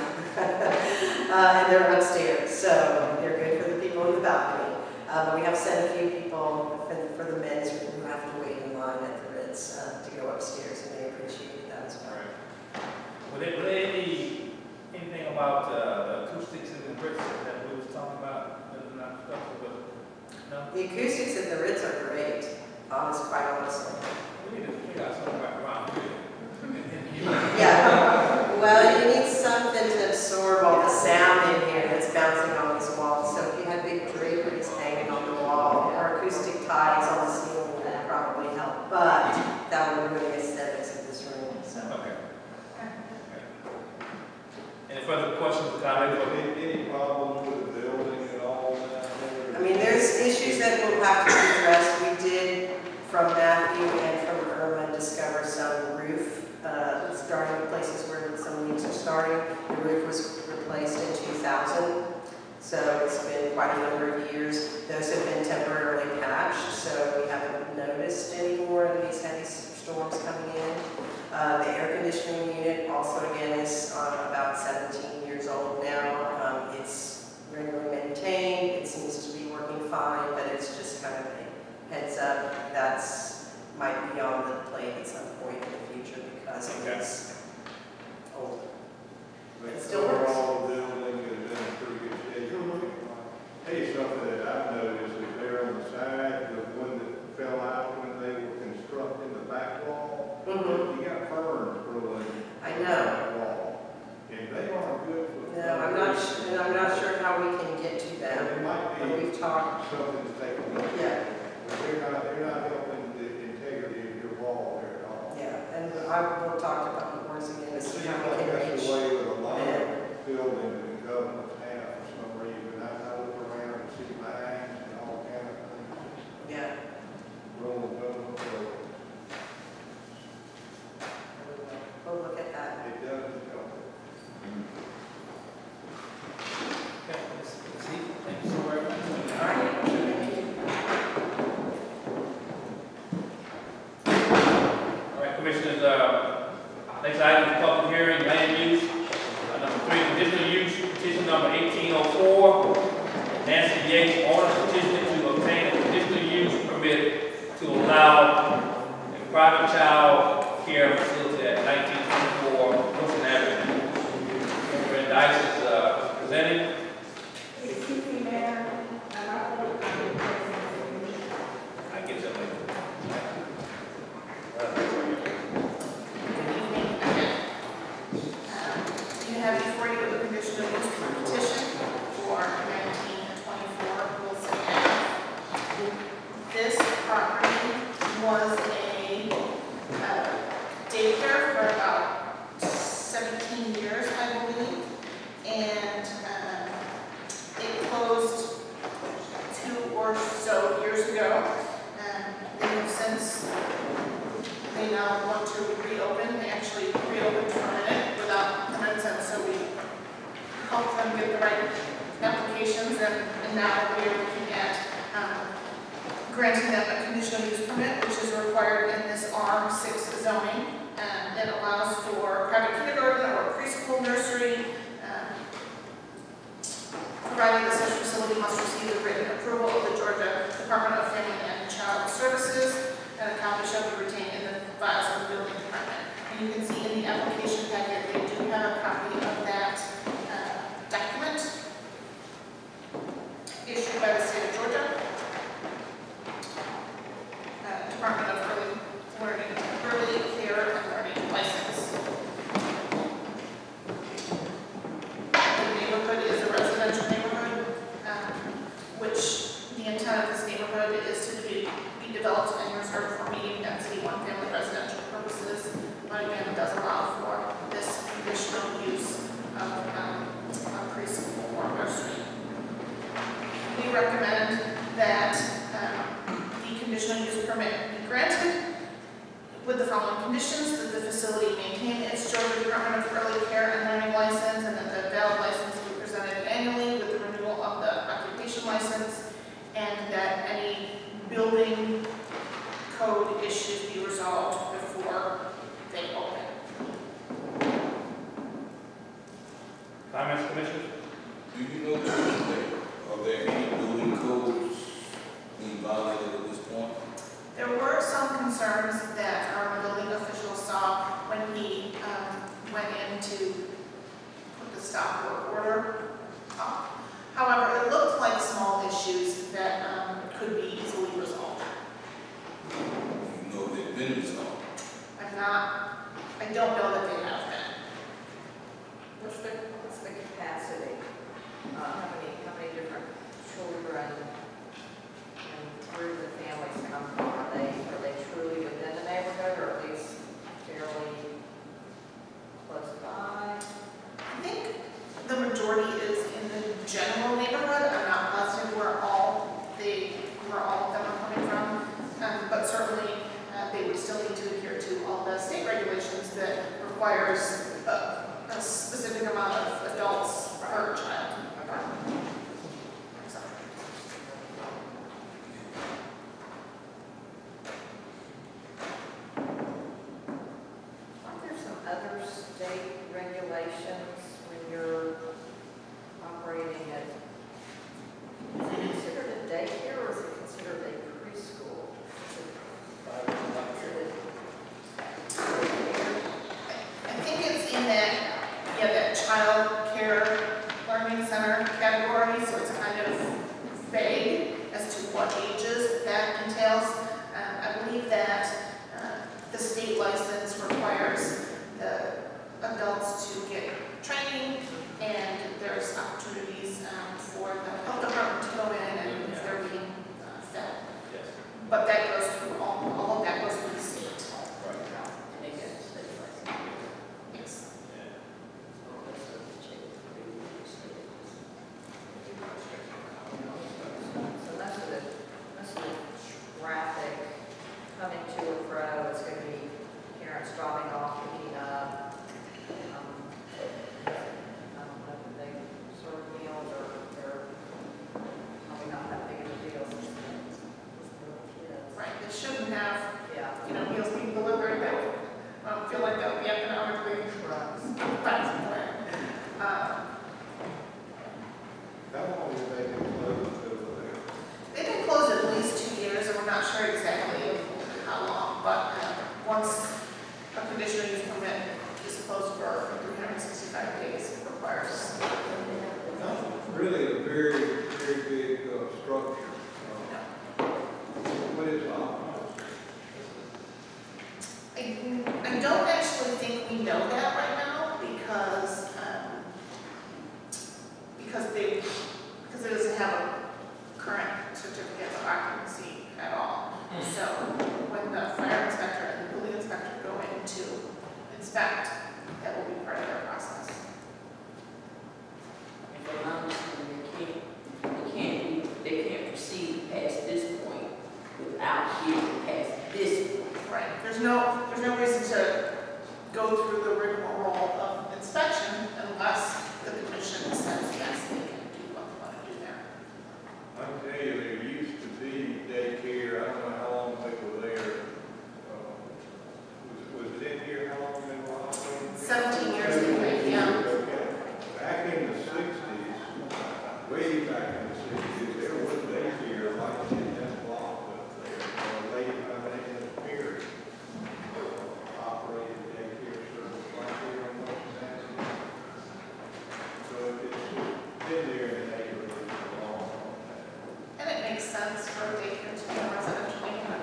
uh, and they're upstairs, so they're good for the people in the balcony. Uh, but we have sent a few people for the, for the men's who have to wait in line at the Ritz uh, to go upstairs, and they appreciate that as well. Were there, were there any, anything about uh, the acoustics in the Ritz that we was talking about? That was not stuff, but no? The acoustics at the Ritz are great, honest, quite honestly. We need to figure out something about around here. Yeah, well, you need something to absorb all the sound in here that's bouncing on these walls. So if you had big draperies hanging on the wall or acoustic tiles on the ceiling, that would probably help. But that would ruin the aesthetics of this room. So. Okay. Any further questions or comments? Any, any problems with the building at all down there? I mean, there's issues that will have to be addressed. We did, from Matthew and from Irma, discover some roof, uh, starting places where some leaks are starting. The roof was replaced in two thousand, so it's been quite a number of years. Those have been temporarily patched, so we haven't noticed any more of these heavy storms coming in. Uh, the air conditioning unit also, again, is uh, about seventeen years old now. Um, it's regularly maintained. It seems to be working fine, but it's just kind of a heads up. That's might be on the plate at some point in the future because it is old. But It still works. overall, the building is in pretty good shape. Hey, something that I've noticed is there on the side, the one that fell out when they were constructing the back wall, Mm-hmm. you got ferns growing I in know. that wall. And they are good for. No, I'm not. Sure, and I'm not sure how we can get to them. It might But be we've talked. something to take a look at. Yeah, But they're not, they're not helping the integrity of your wall there at all. yeah. And I will talk to Public Works again to It see seems how we like can that's reach the way with a lot them. of buildings and governments have for some reason. I, I look around and see lines and all kind of things, Yeah. rolling government buildings. We'll look at that. It doesn't help. Okay, let's see. Thank you so very much. All right. Thank you. All right, Commissioners, uh, next item is public hearing, land use. Uh, number three, conditional use, petition number eighteen oh four. Nancy Yates, owner petition to obtain a conditional use permit to allow a private child care facility vote to reopen. They actually reopened for a minute without permits, and so we helped them get the right applications, and, and now we are looking at um, granting them a conditional use permit, which is required in this R six zoning, and it allows for private kindergarten or preschool nursery, um, provided the such facility must receive the written approval of the Georgia Department of Family and Child Services, and a copy shall be retained in the files of the building department. And you can see in the application packet, they do have a copy of that uh, document issued by the state of Georgia. Uh, Department of Early Learning, Early Care and Learning License. The neighborhood is a residential neighborhood, um, which the intent of this neighborhood is to be, be developed and reserved for medium density one family residential purposes. But again, it does allow for this conditional use of um, a preschool or nursery. We recommend that um, the conditional use permit be granted with the following conditions: that the facility maintain its Georgia Department of Early Care and Learning license, and that the valid license be presented annually with the renewal of the occupation license, and that any building code issues be resolved before they open. Comments, Commissioners? Do you know, that- are there any building codes being violated at this point? There were some concerns that our building official saw when he um, went in to put the stop work order up. However, it looked like small issues that um, could be easily resolved. You know they've been resolved. I'm not, I don't know that they have been. What's the, what's the capacity? Uh, how many, how many different children and where do the families come from? Are they, are they truly within the neighborhood, or at least fairly close by? I think the majority is in the general neighborhood. I'm not positive where all they, where all of them are coming from, um, but certainly uh, they would still need to adhere to all the state regulations that requires a, a specific amount of adults per child. So. Aren't there some other state regulations when you're operating it? Is it considered a daycare, or is it considered a preschool? Is it, is it I think it's in that, yeah, that child care learning center category, so it's kind of vague as to what ages that entails. Um, I believe that uh, the state license requires the adults to get training, and there's opportunities um, for the health department to go in and if they're being uh, fed. Yes. But that goes through, all, all of that goes through the state. And they get a state license? Yes. So most of the, most of the traffic coming to or fro, it's going to be parents dropping off, picking up. Um, I don't know if they serve meals, or they're probably not that big of a deal since it's little kids. Right, it shouldn't have, Yeah. you know, meals being delivered that would um, feel like that would be economically practical. Um, How long have they been closed over there? They've been closed at least two years, and we're not sure exactly how long, but uh, once a conditional use permit is closed for three hundred sixty-five days, it requires. That's really a very, very big uh, structure. Uh, What is it? I, I don't actually think we know that right now, because um, because they because it doesn't have a current certificate of occupancy at all. So when the fire inspector and the building inspector go in to inspect, that will be part of their process. If I'm not mistaken, they can't, they can't, they can't proceed past this point without getting past this point. Right. There's no there's no reason to go through the rigmarole of inspection unless the commission says yes, they can do what they want to do there. I tell you, there used to be daycare, I don't know how long they were there. Uh, Was, was it in here, how long they were operating? Seventeen years, I think, yeah. Okay. Back in the sixties, way back in the sixties, there was daycare like in that block up there, uh, late, I think, in the period. Operated daycare service right here on Washington Avenue. So it's been there in the neighborhood for a long, long time. And it makes sense for a daycare to be a residential neighborhood.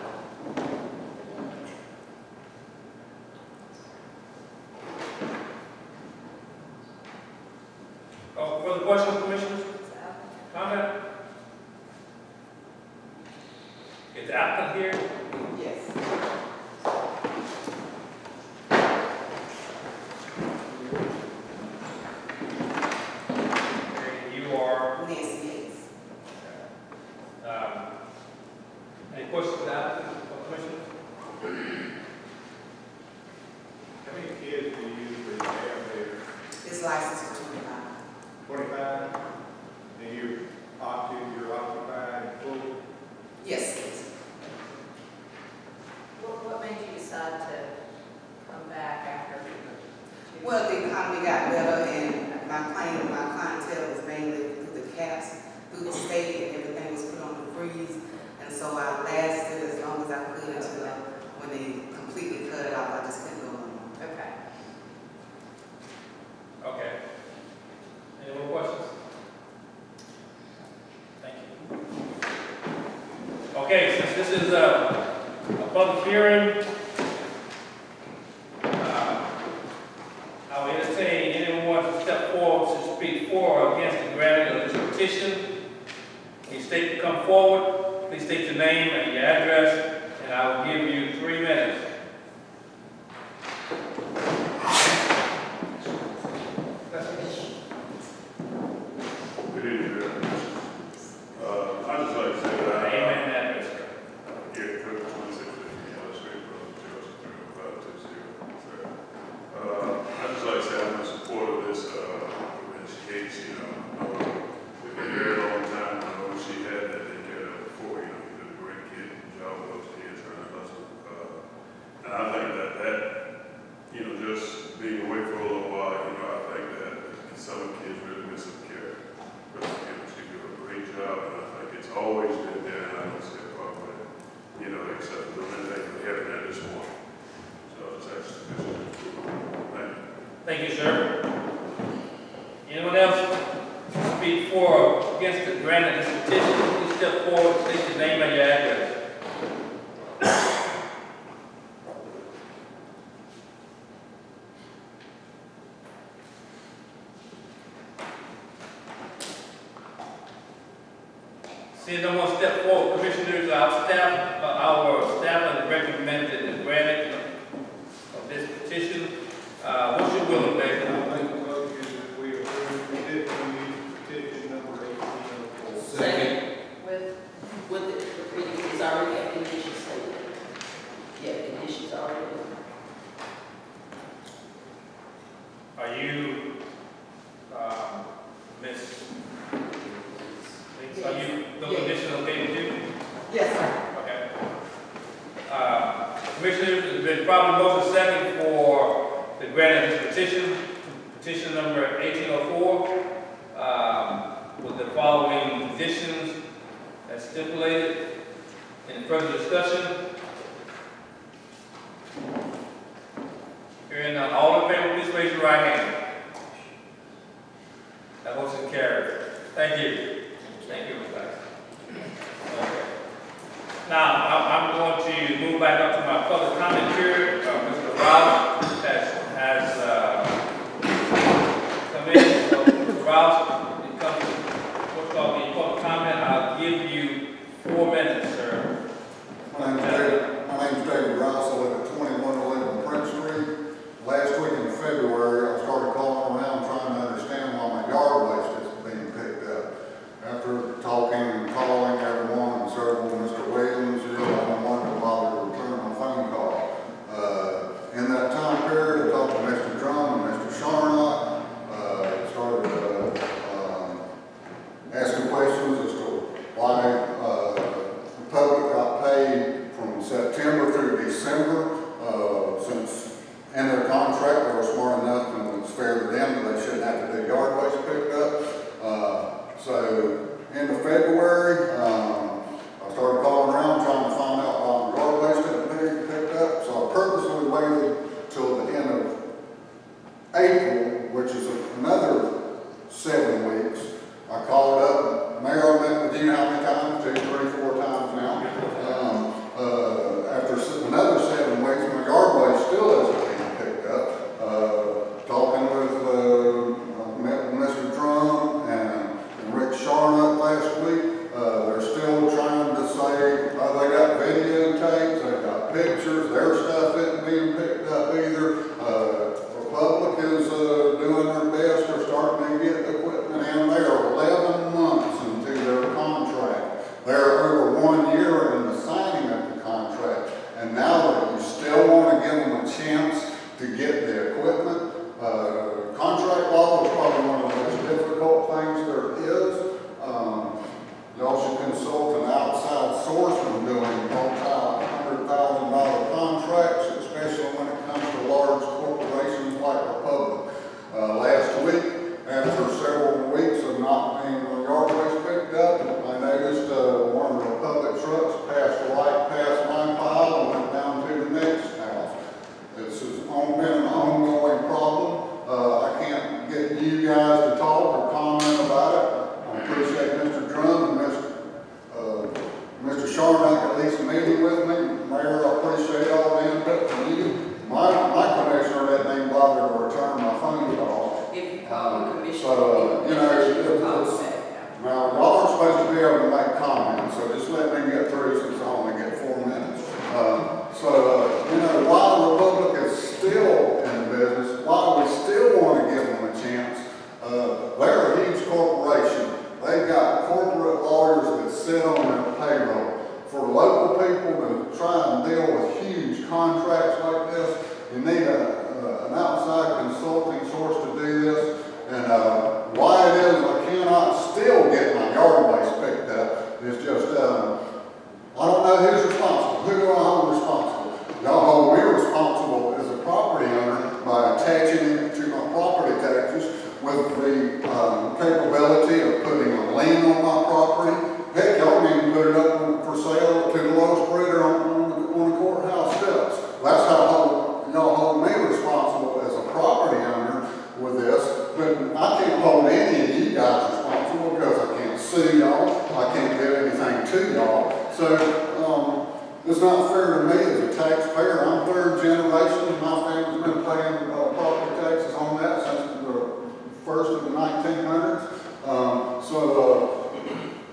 Oh, further questions, commissioners? Comment? Is the applicant here? Yes. Okay, you are. Nancy Yates. Um, Any questions for the applicant or commissioners? How many kids do you usually have there? It's licensed for twenty-five. Twenty-five? And you're occupied, you're occupied full? Yes, yes. What, what made you decide to come back after? two- Well, the economy got better and my client, my clientele was mainly through the caps, through the state, and everything was put on the freeze. And so I lasted as long as I could until when they completely cut it off, I just couldn't go no more. Okay. Okay. Any more questions? Thank you. Okay, since this is a, a public hearing, uh, I will entertain anyone to step forward to speak for or against the granting of this petition. Please state, come forward. Please state your name and your address, and I will give you three minutes. Good evening, Mayor. Uh, I just like to say that I, Name and address. Gary Cook, twenty-six fifty Yellow Street, Brunswick, Georgia, three oh five two zero. Uh, I just like to say I'm in support of this, uh, Miz Yates, you know, uh, we've been here a long time, I know she had that they cared of before, you know, you did a great kid, job with those kids, trying to hustle. Uh, and I think that that, you know, just being away for a little while, you know, I think that some kids really miss some care. But she did a great job, and I think it's always been there, and I don't see a problem with it, you know, except for the minute they we haven't had this one. So it's actually, thank you. Thank you, sir. Anyone else speak for or against the grant of this petition? Please step forward, state your name and your address. Seeing no one step forward, commissioners, our staff, uh, our staff has recommended the granting of this petition. Uh, what's your will, David? I make a motion that we approve petition, petition number eighteen oh four. Second. With, With the, the, it's already a condition stated. Yeah, conditions already. Are you, um, Miss Are you, the Yes. condition okay with you? Yes, sir. Okay. Uh, Commissioners, it's been probably motion second for the grant of this petition, petition number eighteen oh four, um, with the following conditions as stipulated. Any further discussion? Hearing none, all in favor, please raise your right hand. That motion carries. Thank you. Thank you, Miz Tyson. Okay. Now, I'm, I'm going to move back up to my public comment period. Uh, Mister Rouse has, has uh, come in. So, Mister Rouse, when it comes to what's called the public comment, I'll give you four minutes, sir. My name's David, my name's David Rouse. I live at twenty-one eleven Prince Street. Last week in February, I started calling around trying to understand why my yard waste is being picked up. After talking and calling everyone and several, Mister Williams, you're the only one to bother to return my phone call. Uh, in that time, in their contract, they were smart enough and it was fair to them that they shouldn't have to do yard waste picked up. Uh, so, end of February, um, I started calling around trying to find out why yard waste hadn't been picked up. So I purposely waited till the end of April, which is another seven weeks. I called up, Mayor, I met with you how many times? Two, three, four times now. Um, uh, after another seven weeks, my yard waste still hasn't been picked up. Uh, talking with, uh, I met with Mister Drum and, and Rick Sharnuck last week. Uh, they're still trying to say, oh, they got videotapes, they've got pictures, their stuff isn't being picked up either. Uh, Republic is uh, doing their best. They're starting to get equipment in. They are eleven months into their contract. They're over one year in the signing of the contract. And now that you still want to give them a chance to get the equipment, uh, contract law is probably one of the most difficult things there is. Um, Y'all should consult an outside source when doing multi-one hundred thousand dollar contracts, especially when it comes to large corporations like Republic. Uh, last week, after several weeks of not being the yard waste picked up, I noticed uh, one of the Republic trucks passed right past my pile and went down to the next house. This has been an ongoing problem. Uh, I can't get you guys to talk or comment about it. I appreciate Mister Drum and Mister Uh, Mister Sharnock at least meeting with me. Mayor, I appreciate all the input from you. My, my commissioner didn't even bother to return my phone call. If you call the commission, So, uh, you know, it's, it's, it's, now, y'all are supposed to be able to make comments, so just let me get through since I only get four minutes. Uh, so, uh, you know, while the Republic is still in business, while we still want to give them a chance, uh, they're a huge corporation. They've got corporate lawyers that sit on their payroll. For local people to try and deal with huge contracts like this, you need a, uh, an outside consulting source to do this. And uh, why it is I cannot still get my yard waste picked up is just, uh, I don't know who's responsible. Who do I hold responsible? Y'all hold me responsible as a property owner by attaching it to my property taxes with the um, capability of putting a lien on my property. Heck, y'all can even put it up for sale to the lowest bidder on, on, the, on the courthouse steps. That's how y'all hold me responsible as a property owner with this. But I can't hold any of you guys responsible because I can't sue y'all. I can't do anything to y'all. So um, it's not fair to me as a taxpayer. I'm third generation. My family's been paying uh, property taxes on that since the first of the nineteen hundreds. Um, so uh,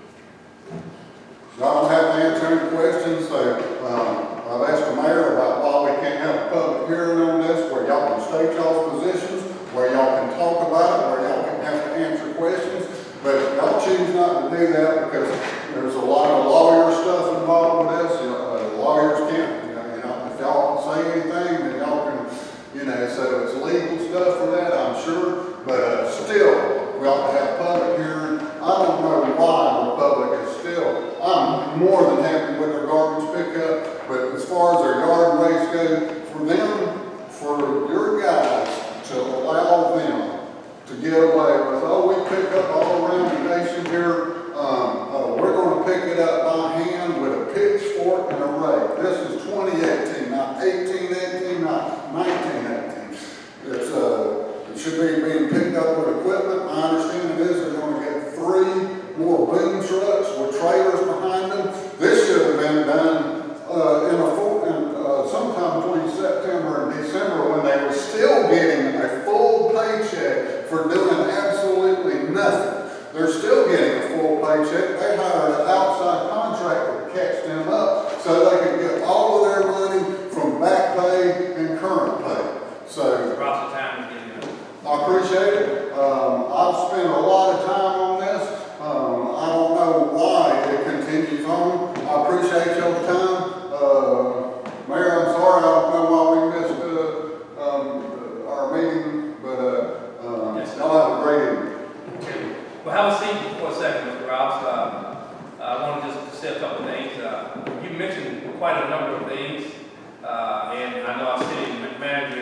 y'all don't have to answer any questions. So um, I've asked the mayor about why we can't have a public hearing on this, where y'all can state y'all's positions, where y'all can talk about it, where y'all can have to answer questions. But y'all choose not to do that because there's a lot of lawyer stuff involved with this. You know, uh, lawyers can't, you know, you know, if y'all say anything, then y'all can, you know, so it's legal stuff for that, I'm sure. But uh, still, we ought to have public hearing. I don't know why the Republic is still, I'm more than happy with their garbage pickup, but as far as their yard waste goes, for them, for your guys to allow them to get away with, oh, we pick up all around the nation here, um, uh, we're going to pick it up by hand with a pitchfork and a rake. This is twenty eighteen, not eighteen eighteen, not nineteen eighteen. It's, uh, it should be being picked up with equipment. My understanding is they're going to get three more boom trucks with trailers behind them. This should have been done uh, in a full, in, uh, sometime between September and December when they were still getting a full paycheck for doing absolutely nothing. They're still getting a full paycheck. They hired an outside contractor to catch them up so they could get all of their money from back pay and current pay. So Across the time is getting it. I appreciate it. Um, I've spent a lot of time on this. Um, I don't know why it continues on. I appreciate y'all's time. Uh, Mayor, I'm sorry, I don't know why we missed uh, um, our meeting, but uh, um, yes, y'all have a great evening. Well, have a seat for a second, Mister Rouse. Uh, I want to just say a couple of things. Uh, you mentioned quite a number of things, uh, and I know our city manager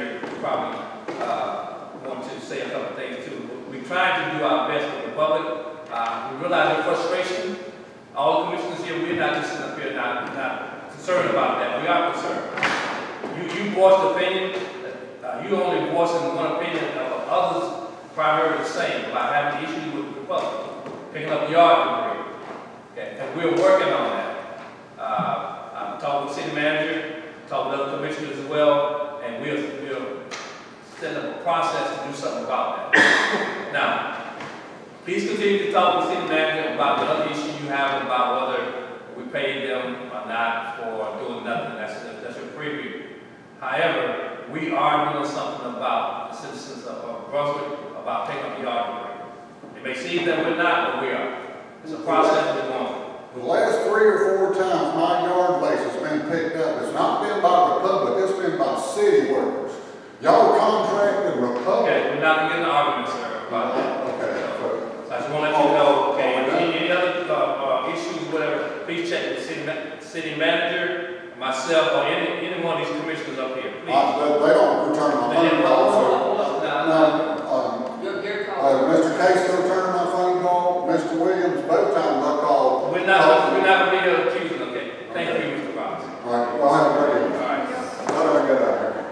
probably uh, want to say a couple things too. We're trying to do our best for the public. Uh, we realize your frustration. All the commissioners here, we're not just sitting up here not, not concerned about that. We are concerned. You, you voiced opinion. Uh, you only voicing one opinion of others primarily the same about having issues with the public, picking up yard debris. Okay, and we're working on that. Uh, I'm talking with the city manager, talking with other commissioners as well, and we'll, we'll set up a process to do something about that. Now, please continue to talk with the city manager about the other issue you have about whether we paid them or not for doing nothing. That's a, that's a preview. However, we are doing something about the citizens of, of Brunswick about picking up yard debris. It may seem that we're not, but we are. It's a process we're going through. The last three or four times my yard waste has been picked up, it's not been by the public, it's been by city workers. Y'all contracted Republic. Okay, we're not getting an argument, sir, about that. Okay. So I just want to let you know, okay, any, any other uh, uh, issues, whatever, please check with the city, ma city manager, myself, or any, any one of these commissioners up here, please. Uh, they don't return my phone calls, sir. No, Um, Your, your uh, call. Mister Casey returned my phone call, Mister Williams, both times I called. we're not, we're not going to be accusing, okay? Thank you, Mister Roberts. All right, well, have a great evening. All right. How do I get out of here?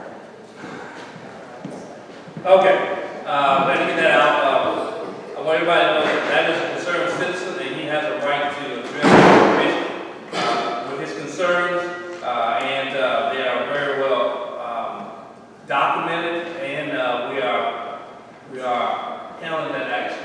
Okay, uh, let me get that out. Uh, I want everybody to know that that is a concerned citizen and he has a right to address the commission uh, with his concerns, uh, and uh, they are very well um, documented, and uh, we are we are handling that action.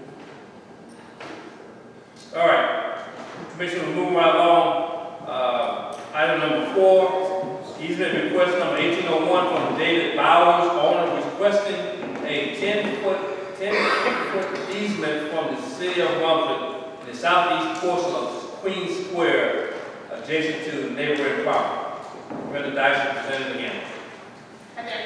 All right, Commissioner, we'll move right along. Uh, item number four, easement request number eighteen oh one from David Bowers, owner requesting a ten foot, ten foot easement from the city of Brunswick in the southeast portion of Queen Square, adjacent to the neighboring property. Brenda Dyson presented again. Hi there.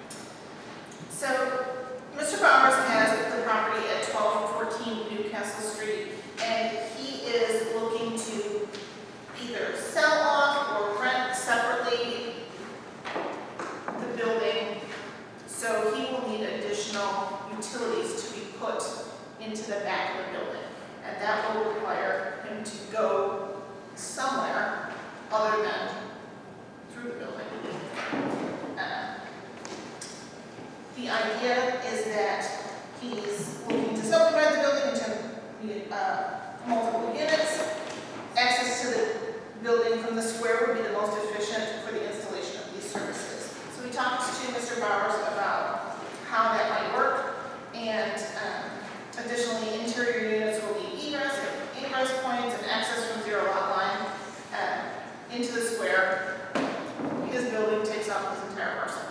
So, Mister Bowers has the property at twelve fourteen Newcastle Street, and he is looking to either sell off or rent separately the building. So he will need additional utilities to be put into the back of the building. And that will require him to go somewhere other than through the building. Uh, the idea is that he's looking to subdivide the building into uh, multiple units. Access to the building from the square would be the most efficient for the installation of these services. So we talked to Mister Bowers about how that might work, and um, additionally, interior units will be egress, egress points, and access from zero lot line uh, into the square. His building takes up his entire parcel.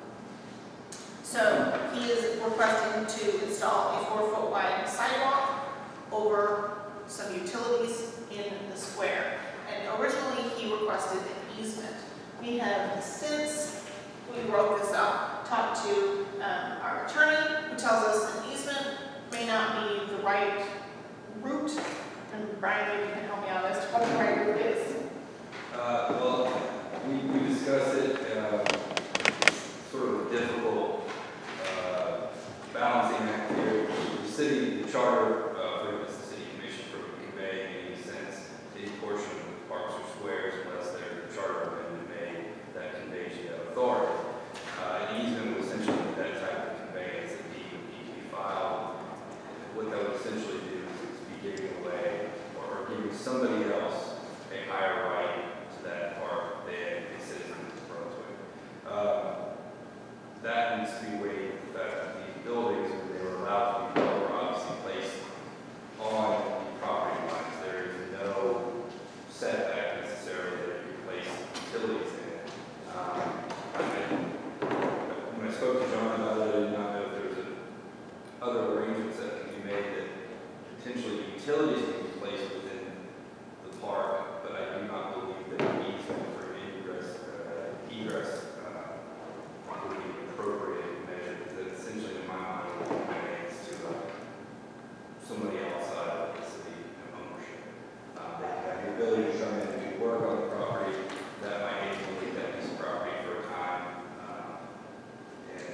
So he is requesting to install a four foot wide sidewalk over some utilities in the square. And originally he requested an easement. We have since we wrote this up, talked to um, our attorney, who tells us an easement may not be the right route. And Brian, maybe you can help me out as to what the right route is. Uh, well, we, we discussed it, uh, sort of a difficult uh, balancing act here. The city, the charter uh, prohibits the city commission from conveying in any sense any portion of the parks or squares unless there's a charter amendment made that conveys you that authority. Uh, an easement would essentially be that type of conveyance that deed would need to be filed. What that would essentially do is be giving away or, or giving somebody else a higher right to that park than a citizen of Brunswick. Uh, that needs to be weighed with the fact that these buildings, when they were allowed to be built, were obviously placed on the property lines. There is no setback necessarily that you place utilities in it. Um, I mean, when I spoke to John about it, I did not know if there was a, other arrangements that can be made that potentially utilities can be placed within the park, but I do not believe that an easement for egress, uh, egress uh, would be an appropriate measure, because it essentially, in my mind, would conveys to uh, somebody outside of the city ownership. Um, they have the ability to come in and do work on the property that might need to look at that piece of property for a time, um, and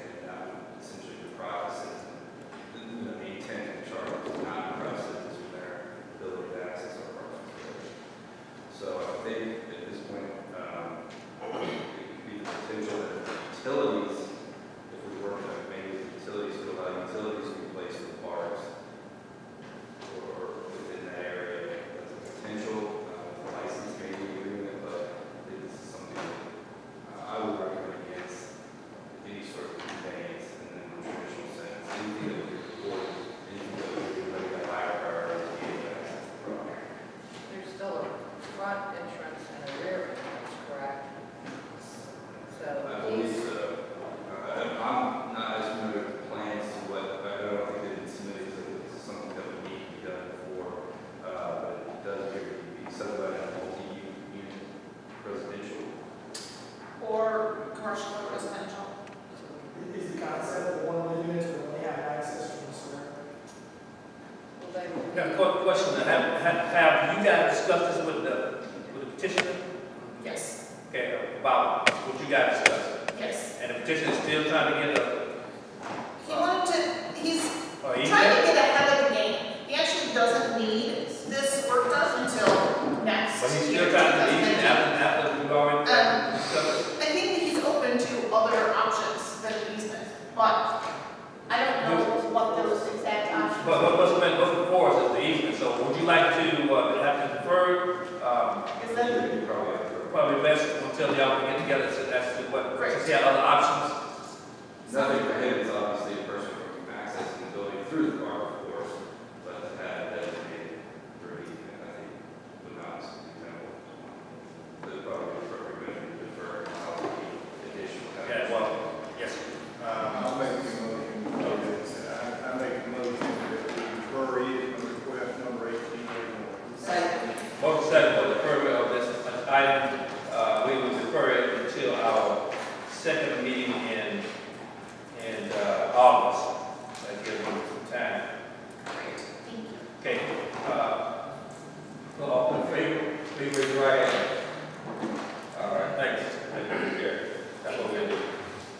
have, have you guys discussed this with the, with the petitioner? Yes, Okay, about what you guys discussed? yes. And the petitioner is still trying to get a, He wanted to, he's or he, trying to get ahead of the game. He actually doesn't need this work done until next but he's year. still trying to ease it after, after we've already Um, discussed it. I think that he's open to other options than an easement, but I don't know what those exact options But what- what's been, what's before us is the easement, so would you like to, uh, have to defer, um, is. That You probably have to. probably best until y'all can get together as to, as to what, Great. to see how other options? Nothing prohibits obviously a person from accessing the building through the park, of course, but to have designated for easement, I think would not be tenable. So it's probably the appropriate measure to defer and allow the additional. Yeah, well, yes. Um, I'll make a motion, I, I make a motion that we defer it on request number eighteen eighty-one. Second. motion second for the deferment of this item, uh, we will defer it until our second meeting in, in, uh, August. That gives them some time. Thank you. Okay, uh, all in favor, please raise your right hand. All right, thanks. Thank you, Gary. That's what we're doing.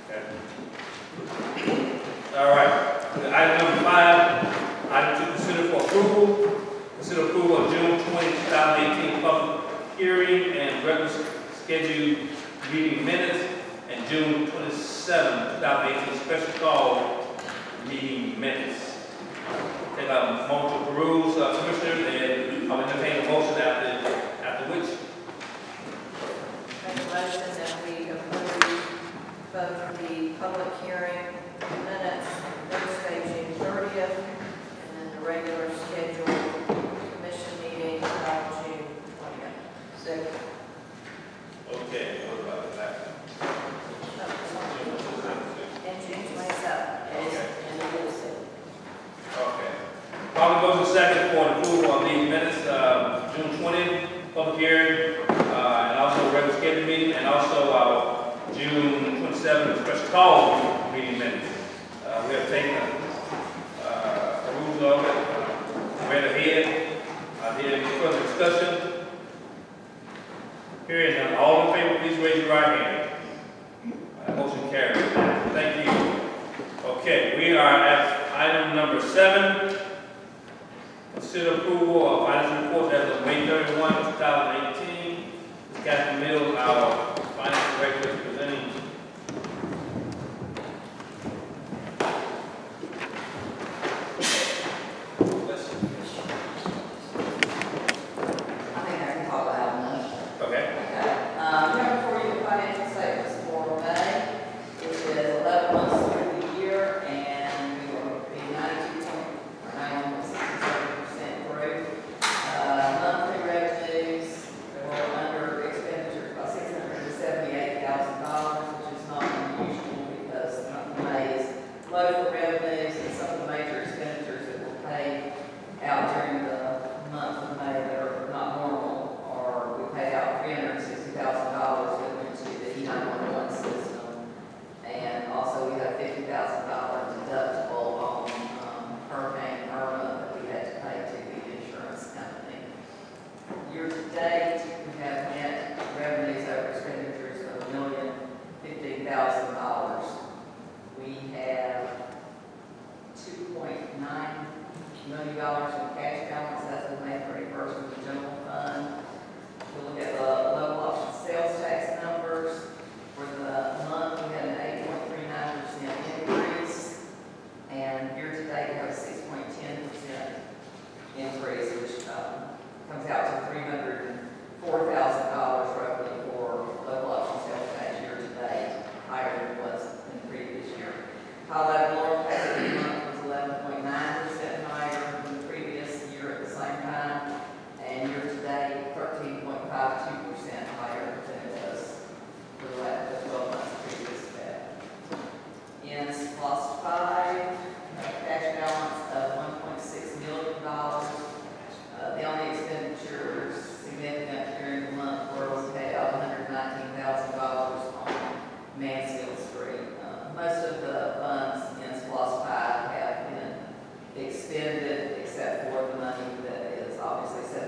Okay. All right, item number five, item to consider for approval. Consider approval of June twentieth, two thousand eighteen public hearing and regular scheduled meeting minutes, and June twenty-seventh, two thousand eighteen special call meeting minutes. Take a moment to peruse, uh, Commissioners, and I'll entertain a motion after, after which. Make a motion that we approve both the public hearing minutes, Thursday, June thirtieth, and then the regular scheduled commission meeting of June twentieth. Second. Okay, what about that? And June twenty-seventh. Okay. And the middle city. Okay. Probably motion second for the approval of these minutes, uh, June twentieth, public hearing, uh, and also regular scheduled meeting, and also our June twenty-seventh special call meeting minutes. Uh, we have taken a, uh, a rule of it, uh, read ahead. Uh, there any further discussion? Hearing none, all in favor, please raise your right hand. Uh, motion carries. Thank you. Okay, we are at item number seven. Consider approval of financial reports as of May thirty-first, two thousand eighteen. Miz Catherine Mills, our finance director, is presenting. I think I can talk loud enough. Okay. Okay. Um, we have before you the financial statements for May, which is eleven months through the year, and we will be ninety-two point, or ninety-one point six seven percent through. Uh, monthly revenues, we're under expenditures by six hundred seventy-eight thousand dollars, which is not unusual because the month of May is low for revenues, and some of the major expenditures that were paid out during the month of May that are not normal, or we paid out three hundred sixty thousand dollars that went to the E nine one one system. And also we had a fifty thousand dollars deductible on um, Hurricane Irma that we had to pay to the insurance company. Year to date, we have net revenues over expenditures of a million fifteen thousand dollars. We have two point nine million dollars in cash balance as of May thirty-first in the general fund. We look at the local option sales tax numbers. For the month, we had an eight point three nine percent increase, and year to date, we have a six point one zero percent increase, which um, comes out to three hundred four thousand dollars roughly for local option sales tax year to date, higher than it was in the previous year. Colorado Moral tax for the month was eleven point nine percent higher than the previous year at the same time, and year to date, thirteen point five two percent higher than it was for the last the twelve months previous to that. In SPOS five, a cash balance of one point six million dollars. Uh, the only expenditures significant during the month were we paid out one hundred nineteen thousand dollars on Mansfield Street. Uh, most of the funds in SPOS five have been expended, except for the money that is obviously set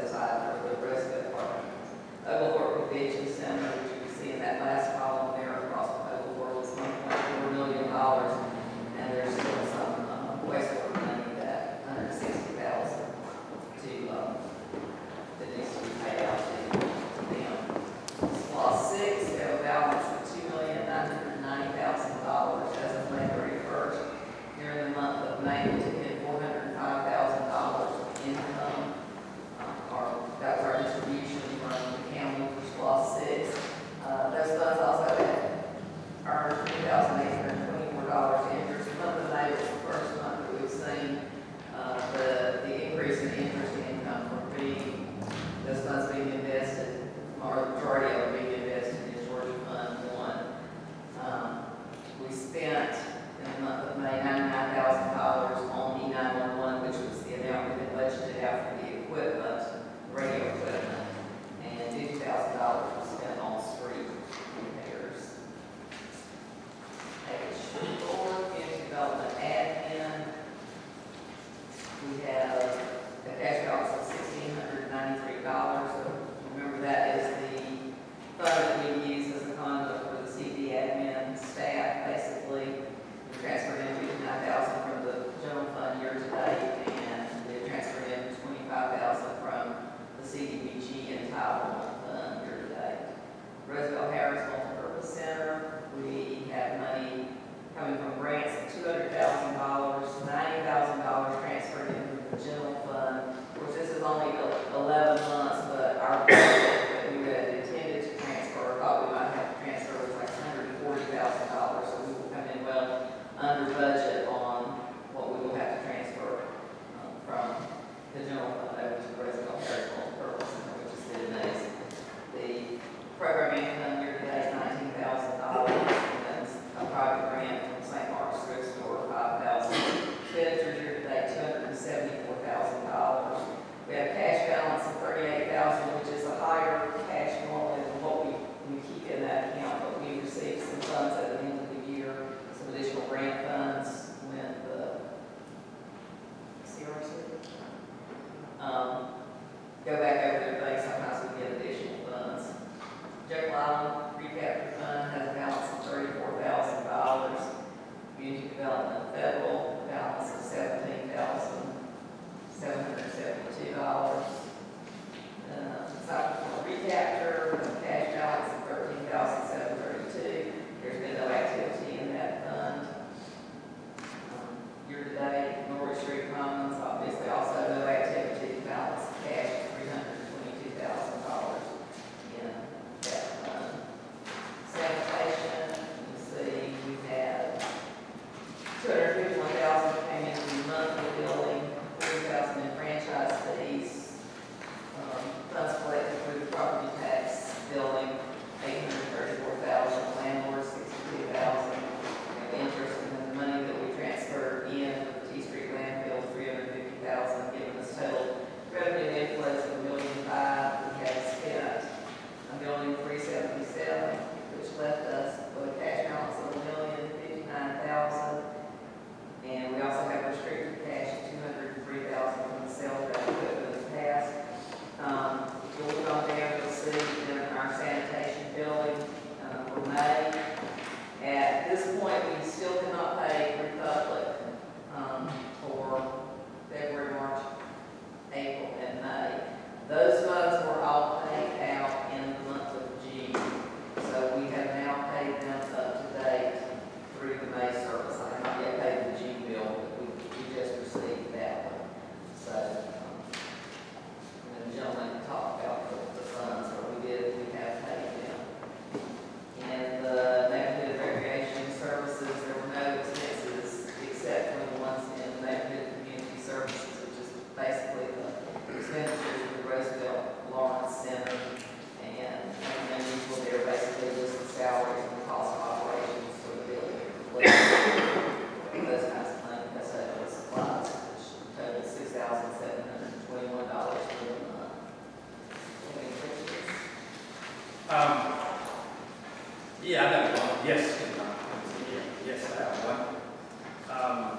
grants of two hundred thousand dollars, ninety thousand dollars transferred into the general fund. Of course, this is only eleven months, but our budget that we had intended to transfer, thought we might have to transfer was like one hundred forty thousand dollars, so we will come in well under budget on what we will have to transfer um, from the general fund over to the resident health purpose, which is the next. The program income year to date is nineteen thousand dollars, and then a private grant from Saint Mark's Thrift Store, five thousand dollars. Expenditures year to date, two hundred seventy-four thousand dollars. We have a cash balance of thirty-eight thousand dollars, which is a higher cash normally than what we, we keep in that account, but we received some funds at the end of the year, some additional grant funds with the C R C. Um, go back over everything, sometimes we get additional funds. Jekyll Island Recapture Fund has a balance of thirty-four thousand dollars. Community Development Federal balance of seventeen thousand seven hundred seventy-two dollars. Uh, South Dakota Recapture, a cash balance of thirteen thousand seven hundred thirty-two dollars. There's been no activity in that fund. Um, year to date, Norwich Street Commons, obviously also no activity, balance of cash three hundred twenty-two thousand dollars in that fund. Sanitation, you see, we've had two hundred fifty-one thousand dollars came into monthly billing, forty thousand dollars in franchise fees, um, funds collected through the property tax billing, eight hundred thirty-four thousand dollars, landlord sixty-two thousand dollars, and interest in the money that we transferred in for the T Street landfill, three hundred fifty thousand dollars, giving us total revenue inflows of a million five. We have spent a million three seventy-seven, which left us with a cash balance of a million fifty-nine thousand. And we also have restricted cash of two hundred three thousand from the sale of that equipment in the past. Um, if you look on down, you'll see in our sanitation billing uh, for May. At this point, we still cannot pay Republic um, for February, March, April, and May. Those funds were all paid out in the month of June. So we have now paid them up to date through the May service. I have not yet paid the June bill, but we, we just received that one. So, um, and the gentleman talked about the, the funds, but we did, we have paid them. And the neighborhood recreation services, there were no expenses except for the ones in neighborhood community services, which is basically the expenditures for the Roosevelt Lawrence Center. And, and then these were there basically just the salaries and the cost of operations for the building. Those kinds of things, that's how it supplies, which totaled six thousand seven hundred twenty-one dollars for the month. Any questions? Um, yeah, I got one. Yes. Yes, I have one. Um,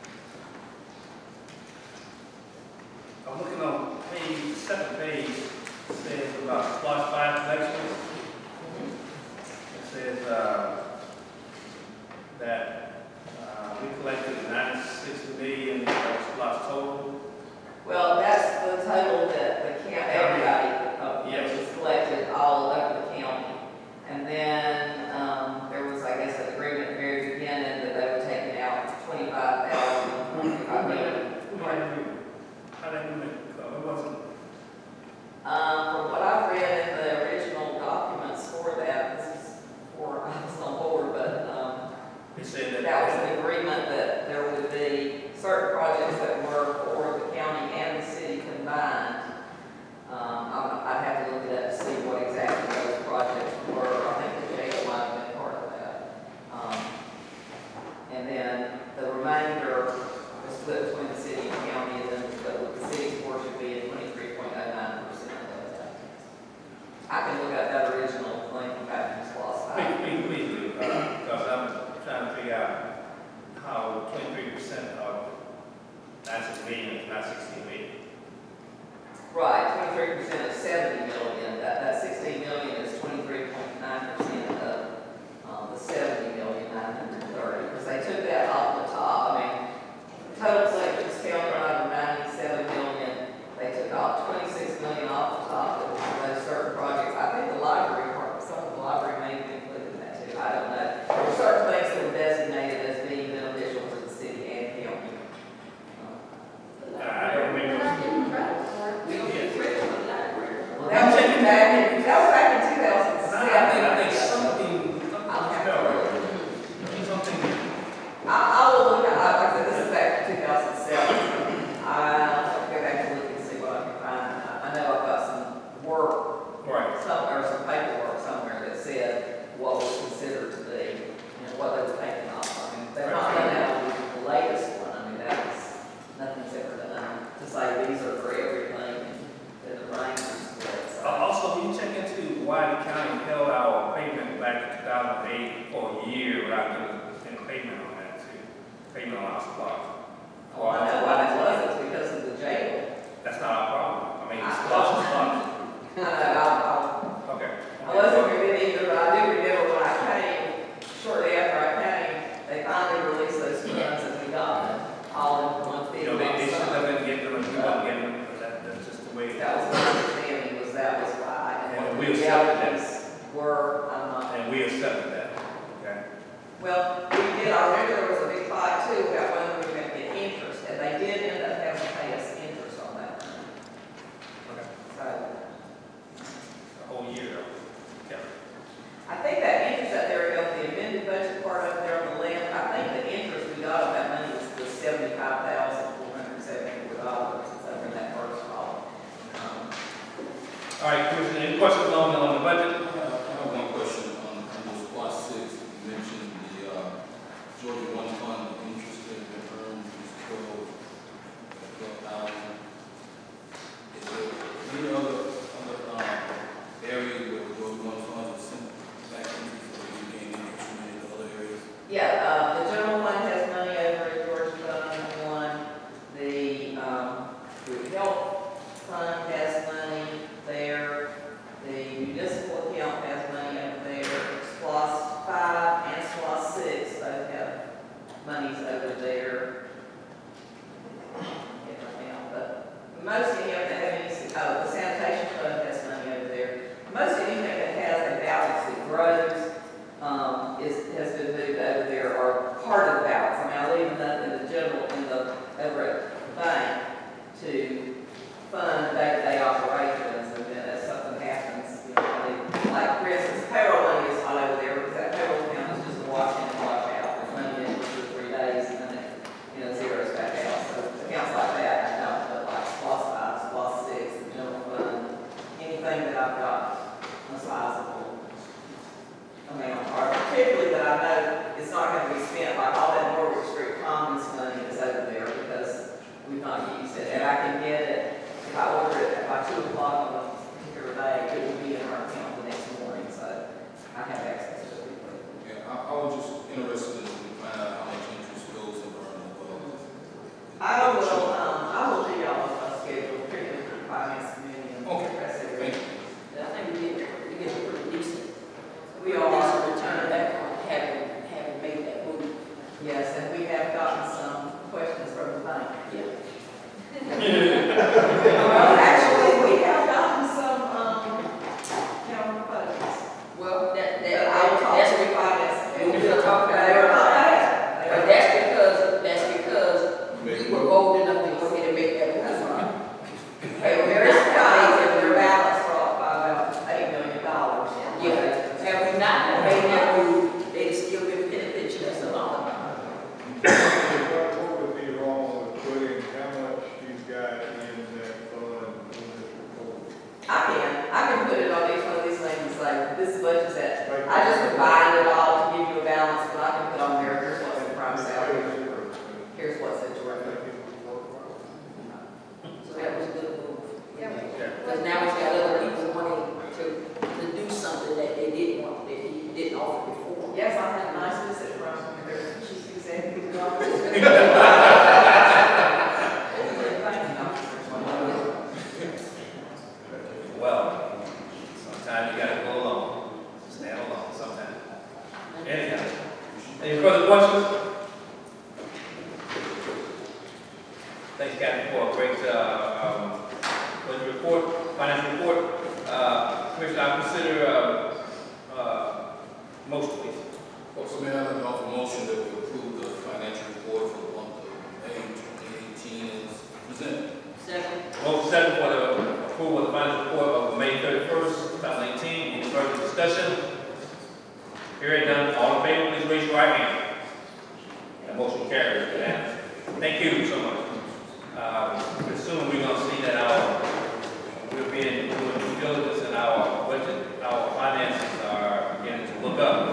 I'm looking on page, second page, it says about plus five collections. It says uh, that uh, we collected ninety-six million dollars plus total. Well, that's the total that the county, everybody, uh, Yes. was collected all over the county. And then, um, there was, I guess, an agreement at the very beginning that they were taking out twenty-five thousand, twenty-five million. How did we make it? It wasn't. Um, from what I've read in the original documents for that, this is before I was on board, but, um, They said that. that was an agreement that there would be certain projects that were for the county and the city combined. Um, I'm- I'd have to look it up to see what exactly those projects were. I think the jail might have been part of that. Um, and then the remainder was split between the city and county, and then the, the city's portion being twenty-three point oh nine percent of that. I can look at that original link back in this lost Please, please, please do, uh, because I'm trying to figure out how twenty-three percent of ninety-six million is not sixteen million. Right, twenty-three percent of seventy million, that, that sixteen million is twenty-three point nine percent of, um, the seventy million nine hundred thirty, because they took that off the top. I mean, total collections counted out of ninety-seven million, they took off twenty-six million off the top of those certain projects. I think the library part, some of the library may be included in that too, I don't know. There were certain things that were designated as being those funds that we got, all in one big You know, they, they lump should sum. have been getting them, and we won't get them, but that, that's just the way it That was is. my understanding, was that was why. And what we the accepted that. realities were, I'm not. And we accepted that, okay? Well, we did, I remember there was a big fight too about whether we were going to get interest, and they did end up having to pay us interest on that. Okay. So, A whole year, yeah. I think that interest out there, of the amended budget part up there on the left, I think the interest we got on that money was the seventy-five thousand four hundred seventy-four dollars. It's over in that first column. Um, All right, Commissioner, any questions on, the- on the budget? Uh, I have one question on, on those spot six. You mentioned the, uh, Georgia One Fund, the interest that has been earned is twelve, twelve thousand. Is there any other, other, um, areas where the Georgia One Fund is sent back interest, or you gain interest from any of the other areas? Yeah, uh, the general fund has money over at Georgia Fund one. The, um, the health fund has money there. The municipal account has money over there. SPOS five and SPOS six both have monies over there. Get right now, but most of them that have any, oh, the sanitation fund has money over there. Most anything that has a balance that grows, um, is, has been moved over there, or part of the balance. I mean, I leave enough in the general, in the, over at the bank to fund day-to-day operations, and then if something happens, you know, I leave, like, for instance, payroll money is not over there, because that payroll account is just a wash in and wash out. There's money in for two or three days, and then it, you know, zeroes back out. So accounts like that, I don't, but like SPOS five, SPOS six, the general fund, anything that I've got a sizable amount, or particularly that I know it's not going to be spent, like all that Norwich Street Commons money is over there because we've not used it, and I can get it, if I order it by two o'clock on a particular day, it will be in our account the next morning, so I have access to it. Yeah, I, I was just interested in finding out how much interest goes in earning above. I will, um, I will do y'all a schedule, particularly for the finance committee and Okay. the rest of Thank it. you. I think we get, we get pretty decent. We Pretty are decent return returning back on having, having made that move. Yes, and we have gotten some questions from the bank. Yeah. Well, actually, we have gotten some, um, counter budgets. Well, that, that, I will talk that's, to the finance. we will talk about They are it. not bad. They But are- that's because, that's because we were bold enough to go ahead and make that move. Okay, well, there is guys that their balance dropped by about eight million dollars. Yeah, have we not made that move, they'd still been benefiting us a lot. What would be wrong with putting how much you've got in that fund in this report? I can, I can put it on each one of these things, like, this budget's at, I just combined it all to give you a balance, but I can put on there, here's what's in prime salary, here's what's in direct. So that was a good move. Yeah. Because now we've got other people wanting to, to do something that they didn't want, that he didn't offer before. Yes, I had a nice visit from their chief executive office. Well, sometimes you gotta go along, stand alone sometimes. Anyhow, any further questions? Thanks, Captain, for a great, uh, um, budget report, financial report. Uh, Commissioner, I consider, uh, uh, motion, please. So may I have an offer motion that we approve the financial report for the month of May twenty eighteen as presented? Second. Motion second for the approval of the financial report of May thirty-first, two thousand eighteen. Any further discussion? Hearing none, all in favor, please raise your right hand. That motion carries. Unanimous. Thank you so much. Uh, pretty soon we're gonna see that our, we're being, doing due diligence in our budget, our finances are beginning to look up.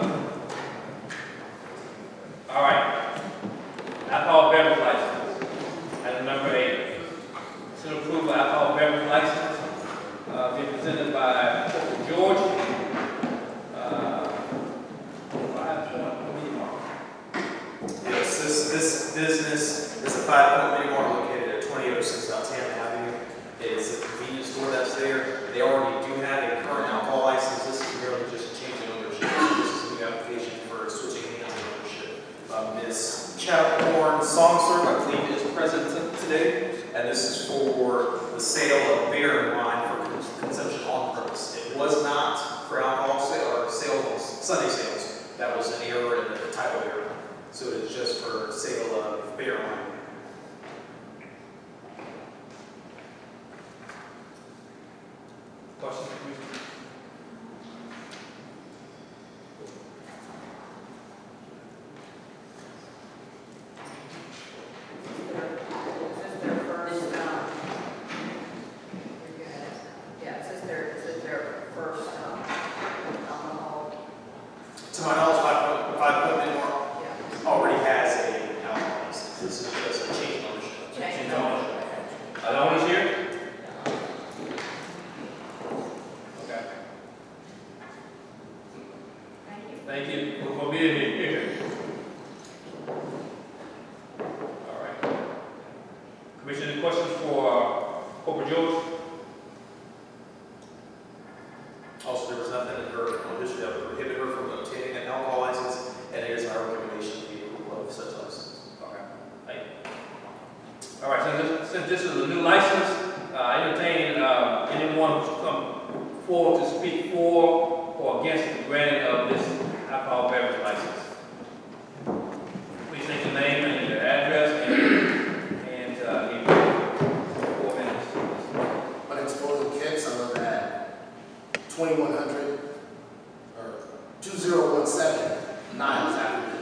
All right. Alcohol beverage license. Item number eight. Consider approval of alcohol beverage license, uh, being presented by Mister George. Uh, five point three mark. Yes, this, this business is a five-point mini mart located at twenty oh six South Tampa Avenue. It is a convenience store that's there. They already do have a current alcohol license. This is merely just a change in ownership. This is a new application for switching hands of ownership. Um, Miz Chappaqua Song Serve, I believe, is present t- today, and this is for the sale of beer and wine for con- consumption on premise. It was not for alcohol sale or sales, Sunday sales. That was an error in the typo error. So it is just for sale of beer and wine. Questions, please? Is this their first, um, yeah, is this their, is this their first, um, alcohol? To my knowledge, Five Five Point Denmark Yeah. already has a alcohol license. This is just a change in ownership. Change of ownership. Are the owners here? Okay. Thank you. Thank you for for being here. All right. Commissioner, any questions for uh, Corporal George? Also, there was nothing in her history that would prohibit her from obtaining an alcohol license, and it is our recommendation to the approval of such license. Okay. Thank you. All right, so this, since this is a new license, uh, I entertain uh, anyone who's come forward to speak for or against the granting of this alcohol beverage license. Please state your name and your address and, and uh, give you four minutes. My name's William Kicks. I live at twenty-one hundred or two zero one seven Niles Avenue.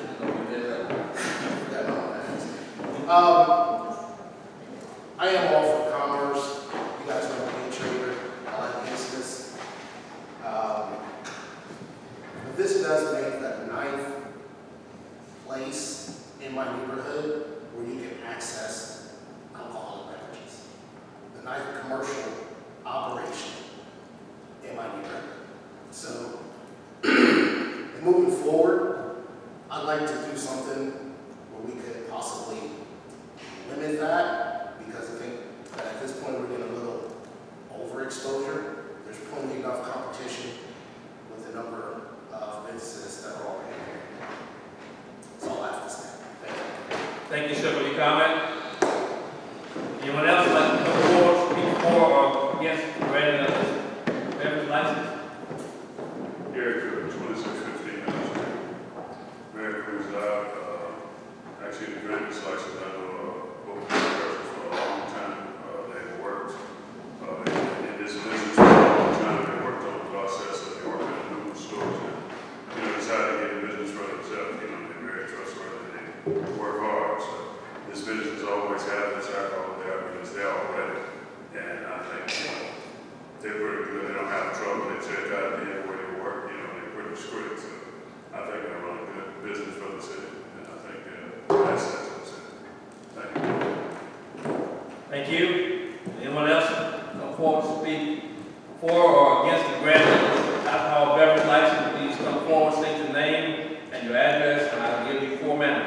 Um, I am all for commerce. You guys know me, a trader. I like business. Um, but this does make the ninth place in my neighborhood where you can access alcoholic beverages. The ninth commercial operation in my neighborhood. So, moving forward, I'd like to do something where we could possibly limit that, because I think that at this point we're getting a little overexposure. There's plenty enough competition with the number of businesses that are already here. That's all I have to say. Thank you. Thank you, sir, for your comment. Anyone else like to come forward, speak for or against the granting of this beverage license? Eric, uh, twenty-six fifteen, Mary Cruz Live. Uh, actually, the grant this license, I know uh, both persons for a long time. Uh, they have worked uh, in, in this business for a long time. They worked on the process of they worked in numerous stores and, you know, decided to get in business for themselves. You know, they're very trustworthy. They work hard. So this business always has this alcohol there because they're already. And I think, you know, they're pretty good. They don't have trouble. They check out the way they work. You know, they're pretty strict. So I think they run a good business for the city. And I think they're assets for the city. Thank you. Thank you. Anyone else come forward to speak for or against the granting of this alcohol beverage license? Please come forward, state your name and your address, and I'll give you four minutes.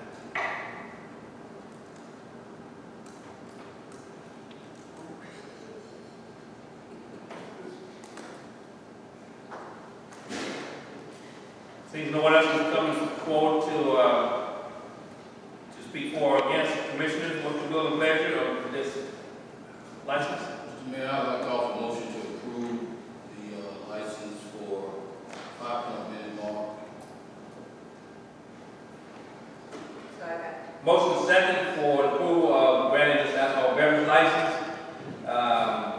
Seems no one else is coming forward to uh, to speak for or against. Commissioners, what's your will and pleasure of this license? Mister Mayor, I'd like to offer a motion to approve the uh, license for Five Point Denmark. Second. Motion second for approval of granting this alcohol beverage license. Um,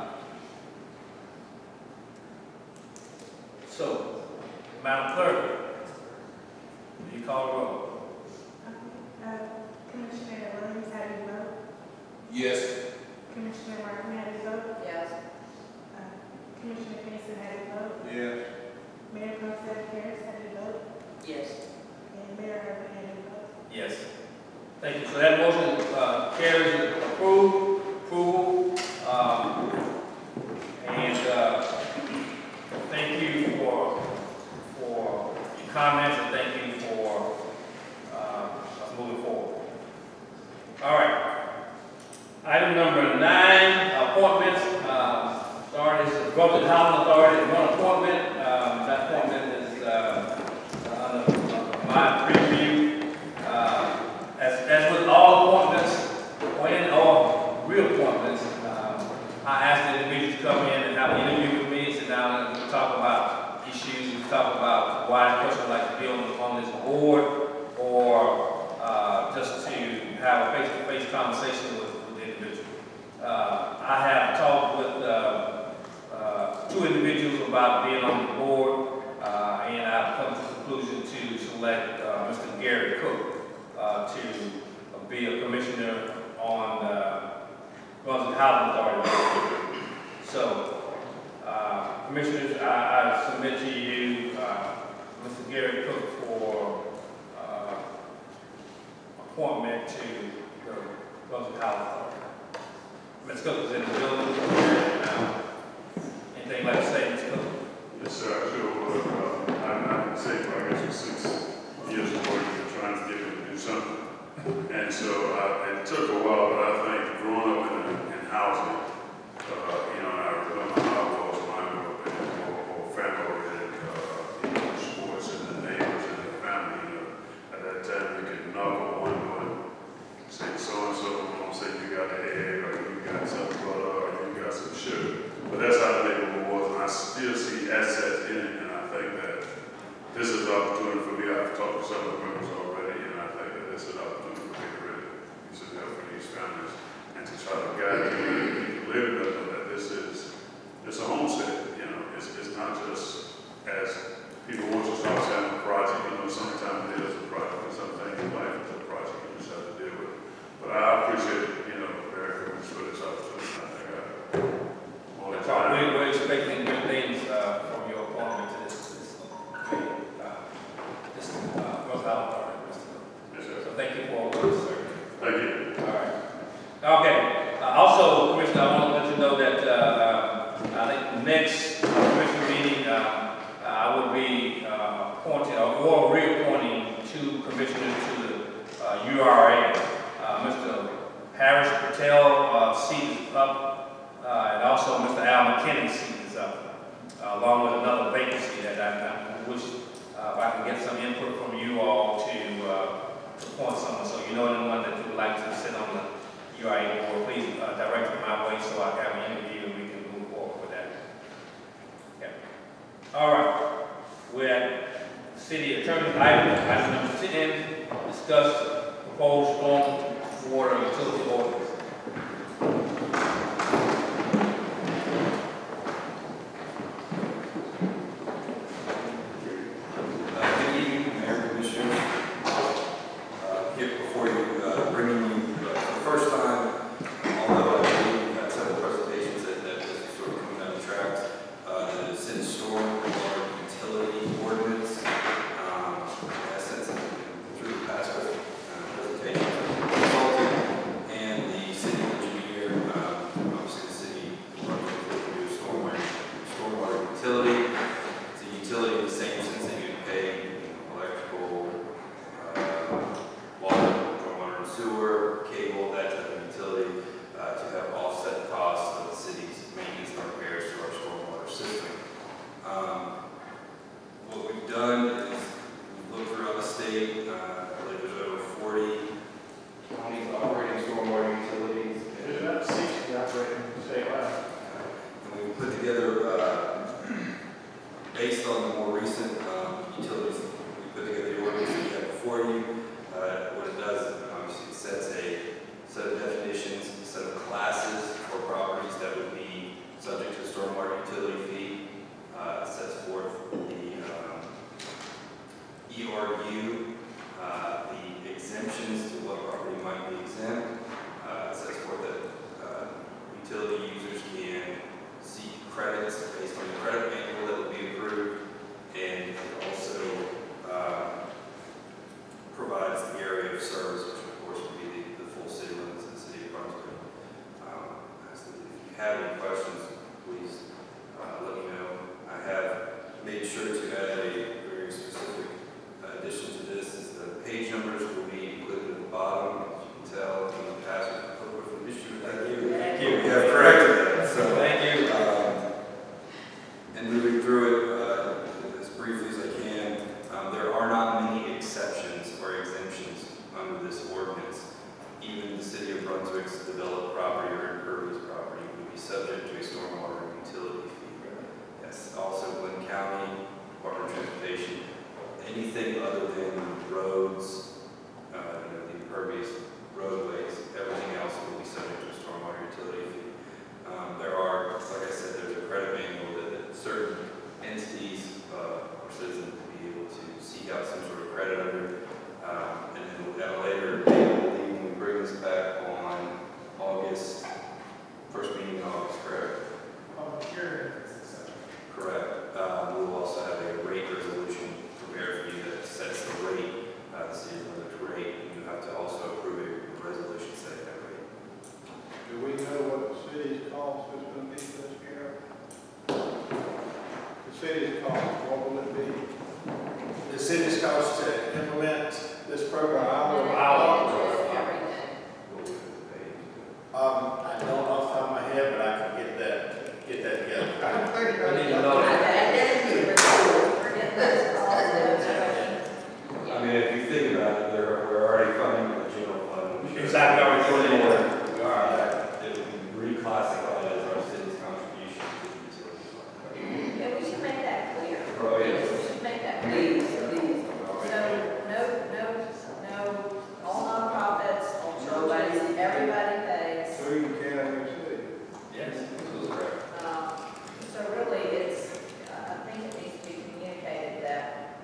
so, Madam Clerk, will you call the roll? Uh, Commissioner Williams, how do you vote? Yes. Commissioner Martin, how do you vote? Yes. Uh, Commissioner Mason, how do you vote? Yes. Mayor Pro Tem Harris, how do you vote? Yes. And Mayor Irvin, how do you vote? Yes. Thank you. So that motion uh, carries approved, approval. Um, and uh, thank you for for your comments and thank you for uh, us moving forward. All right. Item number nine, appointments. Uh, started is the Brunswick Housing Authority, one appointment. Um, that appointment is uh, under, under my preview. Uh, as have a face-to-face conversation with, with the individual. Uh, I have talked with uh, uh, two individuals about being on the board, uh, and I've come to the conclusion to select uh, Mister Gary Cook uh, to be a commissioner on uh, Brunswick Housing Authority. So, uh, commissioners, I, I submit to you uh, Mister Gary Cook for uh, appointment to the Brunswick Housing Authority. Miz Cook is in the building. Uh, anything like to say, Miz Cook? Yes, sir. I sure would. Uh, I'm not safe, I guess, for six years of working and trying to get him to do something. And so uh, it took a while, but I think growing up in, in housing, uh, you know, I remember how it was when I grew up in a more family-oriented, uh, you know, sports and the neighbors and the family. You know, at that time, you could knock on one door and say, so-and-so, don't say you got the egg, or you got some butter, or you got some sugar. But that's how the neighborhood was, and I still see assets in it, and I think that this is an opportunity for me. I've talked to some of the members already, and I think that this is an opportunity for me to really do some help for these families and to try to guide them to live in them, that this is, it's a homestead, you know, it's, it's not just as people want to start saying a project, you know, sometimes it is a project, and some things in life is a project you just have to deal with. But I appreciate, you know, very much for this opportunity. I think I, all the time. We, we're expecting good things uh, from your appointment to this, this committee, uh, this uh, Brunswick Housing Authority, Mister Cook. Yes, sir. So thank you for all those, sir. Thank you. All right. Okay. Uh, also, Commissioner, I want to let you know that uh, uh, I think the next commission meeting, uh, uh, I will be uh, appointing or, or reappointing two commissioners to the uh, U R A. Uh, Mister Harris Patel uh, seat is up, uh, and also Mister Al McKinney's seat is up, uh, along with another vacancy that I, I wish uh, if I can get some input from you all to, uh, to appoint someone. So you know anyone that you would like to sit on the U R A board, please uh, direct it my way so I can have an interview and we can move forward with that. Okay. All right. We're at City Attorney's item, item number ten, discuss proposed storm water utility ordinance. Even the city of Brunswick's developed property or impervious property would be subject to a stormwater utility fee. Yes, also Glenn County, Department of Transportation, anything other than roads, uh, you know, the impervious road Exactly, how we're doing it. We are. That it would be reclassified as our city's contribution to the utility fund. Yeah, we should make that clear. Oh, yes. We should make that clear. Please, please. So, no, no, no, all nonprofits, all churches, everybody pays. So you can have city. Yes, this is correct. Um, So really, it's, uh, I think it needs to be communicated that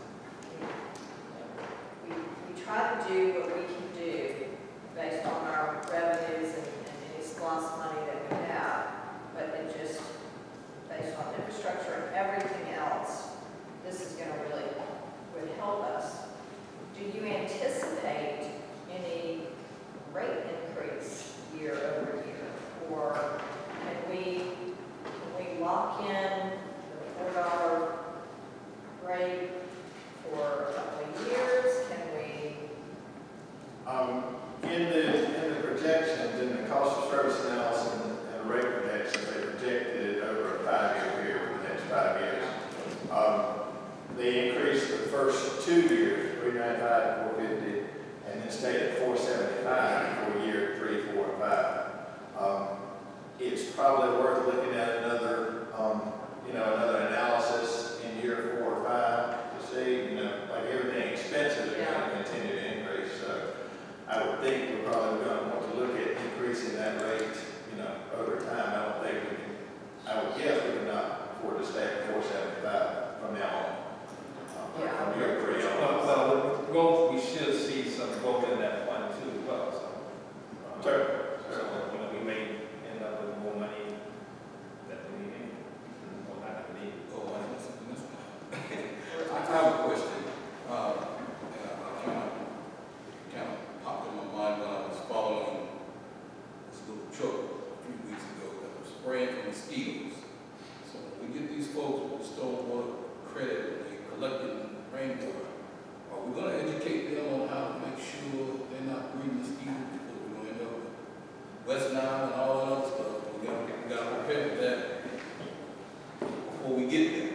we, we try to do what we can do based on our revenues and, and any SPOS money that we have, but it just, based on infrastructure and everything else, this is gonna really, would help us. Do you anticipate any rate increase year over year? Or can we, can we lock in the four dollar rate for a couple of years? Can we? Um, in the, in the projections, in the cost of service analysis and and rate projections, they projected it over a five-year period, for the next five years. Um, they increased the first two years, three ninety-five, four fifty, and then stayed at four seventy-five for year three, four, and five. Um, it's probably worth looking at another, um, you know, another analysis in year four or five to see, you know, like everything expensive is going to continue to increase. So I would think we're probably going to want to look at increasing that rate, you know, over time. I don't think we can, I would guess we cannot afford to stay at four seventy-five from now on. Um, Yeah. From year three on. Well, well, with growth, we should see some growth in that fund too as well, so. um, Sure. So, you know, we may end up with more money that we need, or not that we need. Oh, I know something else. I have a question. Uh, and I kind of, kind of popped in my mind when I was following this little truck a few weeks ago that was spraying for mosquitoes. So when we get these folks with the stormwater credit, and they collecting rainwater, are we going to educate them on how to make sure they're not breeding mosquitoes before we're going to end up with West Nile and all that other stuff? We got we got to prepare for that before we get there.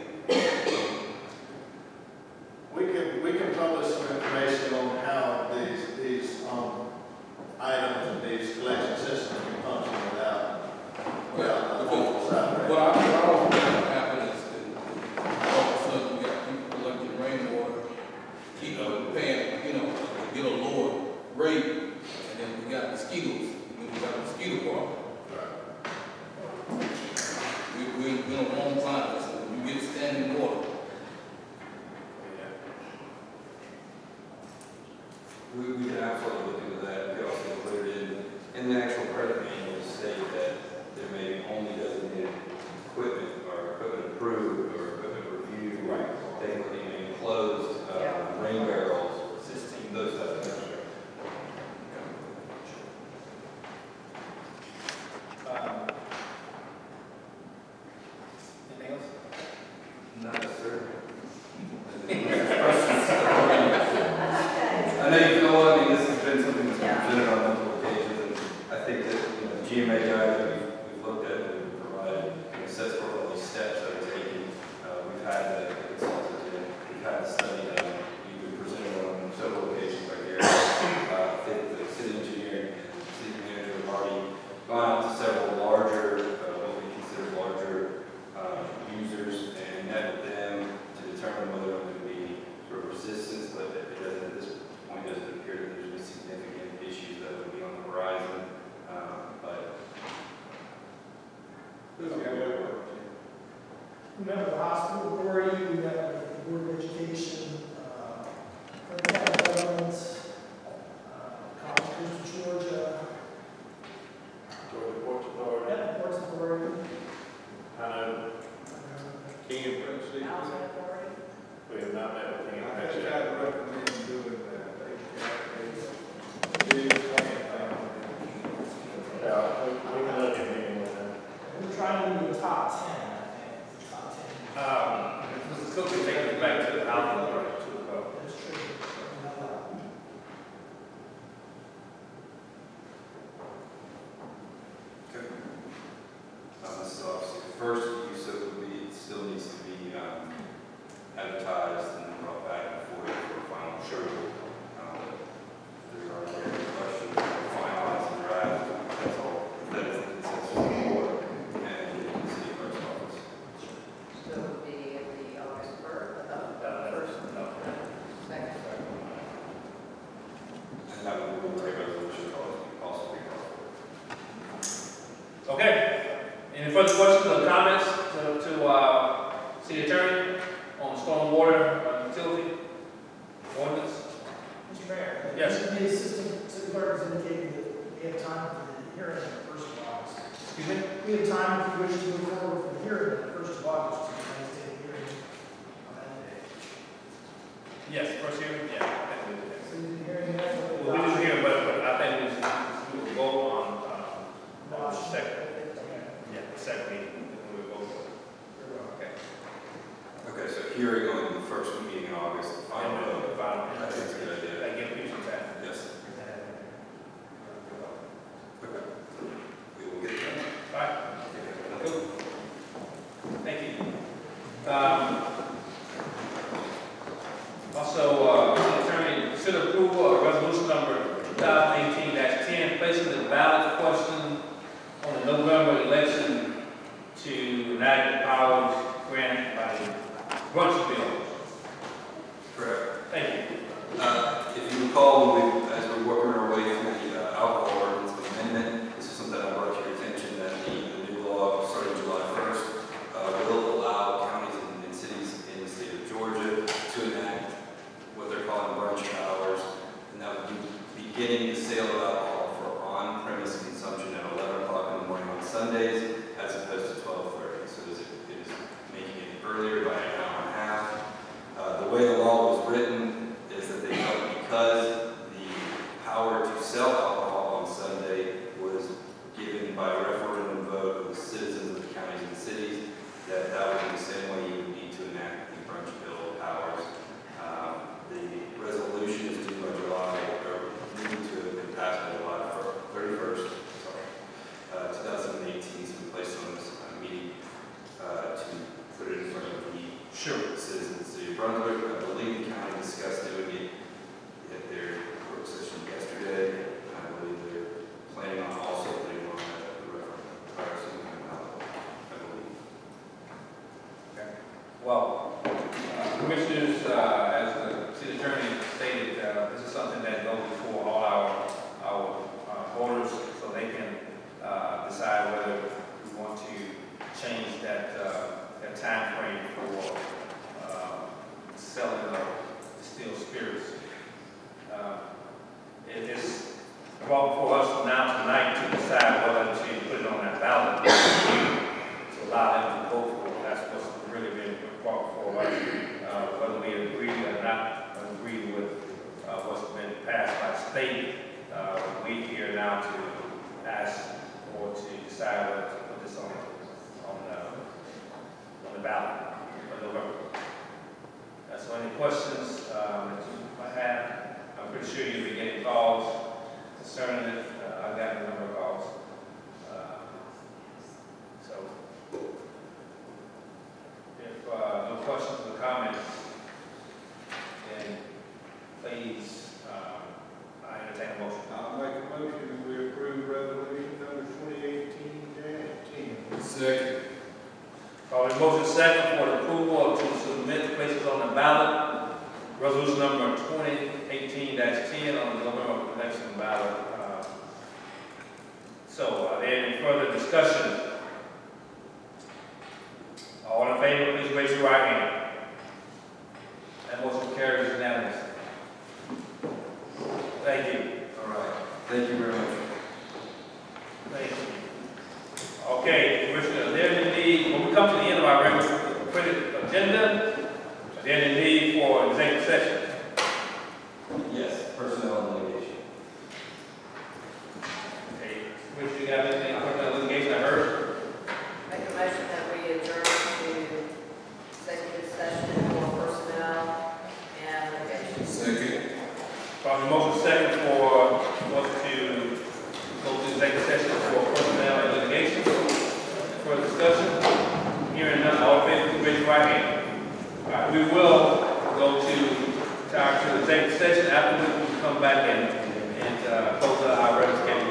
We can, we can publish some information on how these, these, um, items and these collection systems can function without, without the full side. What I, what I don't think will happen is that all of a sudden we got people collecting rainwater, keep uh, paying, you know, get a lower rate, and then we got mosquitoes, we got a mosquito problem. We, we, we don't want to find this, when you get standing water. We, we can absolutely look into that. We could also include it in, in the actual credit manual, state that there may be only designated equipment or equipment approved or equipment reviewed. Right. Things like even enclosed, uh, Yeah. rain barrels, system, those types of things. Um, Anything else? Not necessarily. I know you feel, I mean, this has been something that's been presented on multiple occasions, and I think that, you know, the G M A guide that we've, we've looked at and we've provided, you know, sets forth all these steps that are taken. Uh, we've had the consultant in, we've had the study done, we've been presented on several occasions right here. Uh, I think the city engineer and city manager have already gone out to several larger, uh, what we consider larger, uh, users and met with them to determine whether there would be sort of resistance, but it doesn't, at this point, doesn't appear that there's any significant issues that would be on the horizon. Uh, but We met with the hospital authority, we met with the board of education, uh, for the government, uh, College of Georgia, Georgia Ports Authority, yeah, Ports Authority. I know King and Prince City. Housing authority? We have not met with King and I Prince. think I'd recommend doing that. They, they, big plan. Yeah, we, we can look at meeting with them. We're trying to do a top ten, I think, top ten. Um, this is quickly taking us back to the housing authority. Any further questions or comments to, to uh, city attorney on stormwater uh, utility ordinance? Mister Mayor. Yes. The assistant city clerk has indicated that we have time for the hearing on the first of August. Excuse me? We have time if you wish to move forward for the hearing on the first of August, to the Wednesday hearing on that day. Yes, first hearing, yeah. I think we do that. So the hearing next. Well, we do hear, but, but I think we should, we will vote on, um, on the second, yeah, the second meeting, we will vote for it. Okay. Okay, so hearing on the first meeting in August, final And vote. the final, I think it's a good idea. that gives people some time. Yes. Okay. We will get that. All right. Cool. Thank you. Um, also, uh, City Attorney, consider approval of resolution number two thousand eighteen dash ten, placing the ballot question on the November election to enact the powers granted by the Brunswick bill. Correct. Thank you. Uh, if you recall, when we, as we were working our way through the uh, alcohol ordinance amendment, this is something I brought to your attention, that the, the new law starting July first uh, will allow counties and, and cities in the state of Georgia to enact what they're calling brunch hours, and that would be beginning the sale of alcohol for on-premise consumption at eleven o'clock in the morning on Sundays, as opposed to twelve thirty. So it is, it is making it earlier by an hour and a half. Uh, the way the law was written is that they felt because the power to sell alcohol on Sunday was given by referendum vote of the citizens of the counties and cities, that that would be the same way you would need to enact the brunch bill powers. Um, the resolution is due by July, or needed to have been passed by July thirty-first, sorry, uh, two thousand eighteen, so we placed on this uh, meeting uh, to put it in front of the Sure. citizens of the city of Brunswick. I believe the county discussed doing it at their work session yesterday. I believe they're planning on also putting on the referendum prior to the ballot, I believe. Okay. Well, uh, commissioners, uh, as the city attorney stated, uh, this is something that goes before all our, our uh, voters, so they can uh, decide whether we want to change that, uh, that time frame for uh, selling of distilled spirits. Uh, it is brought before us now tonight to decide whether to put it on that ballot to allow them to vote for it. That's what's really been brought before us. Uh, whether we agree or not agree with uh, what's been passed by state, uh, we here now to ask or to decide whether to put this on on the, on the ballot for November. Uh, so any questions um, that you might have? I'm pretty sure you'll be getting calls concerning it. Uh, I've gotten a number of calls. Uh, so if uh, no questions or comments, then please, um, I entertain a motion. I'll make a motion that we approve resolution number twenty eighteen ten. Second. Calling motion second for the approval to submit places on the ballot. Resolution number twenty eighteen ten on the November election ballot. Uh, so, are there any further discussion? All in favor, please raise your right hand. That motion carries unanimously. Thank you. All right. Thank you very much. Thank you. Okay, Commissioner, is there any need, when we come to the end of our regular agenda, is there any need for executive session? Yes, personnel and litigation. Okay, Commissioner, you got anything on personnel litigation? I heard. Make a motion that we adjourn to executive session for personnel and litigation. Second. Probably motion second for us to go to executive session for personnel and litigation. Further discussion? Hearing none, all in favor, please raise your right hand. All right, we will go to, to our to executive session, after which we will come back and, and uh, close out our regular schedule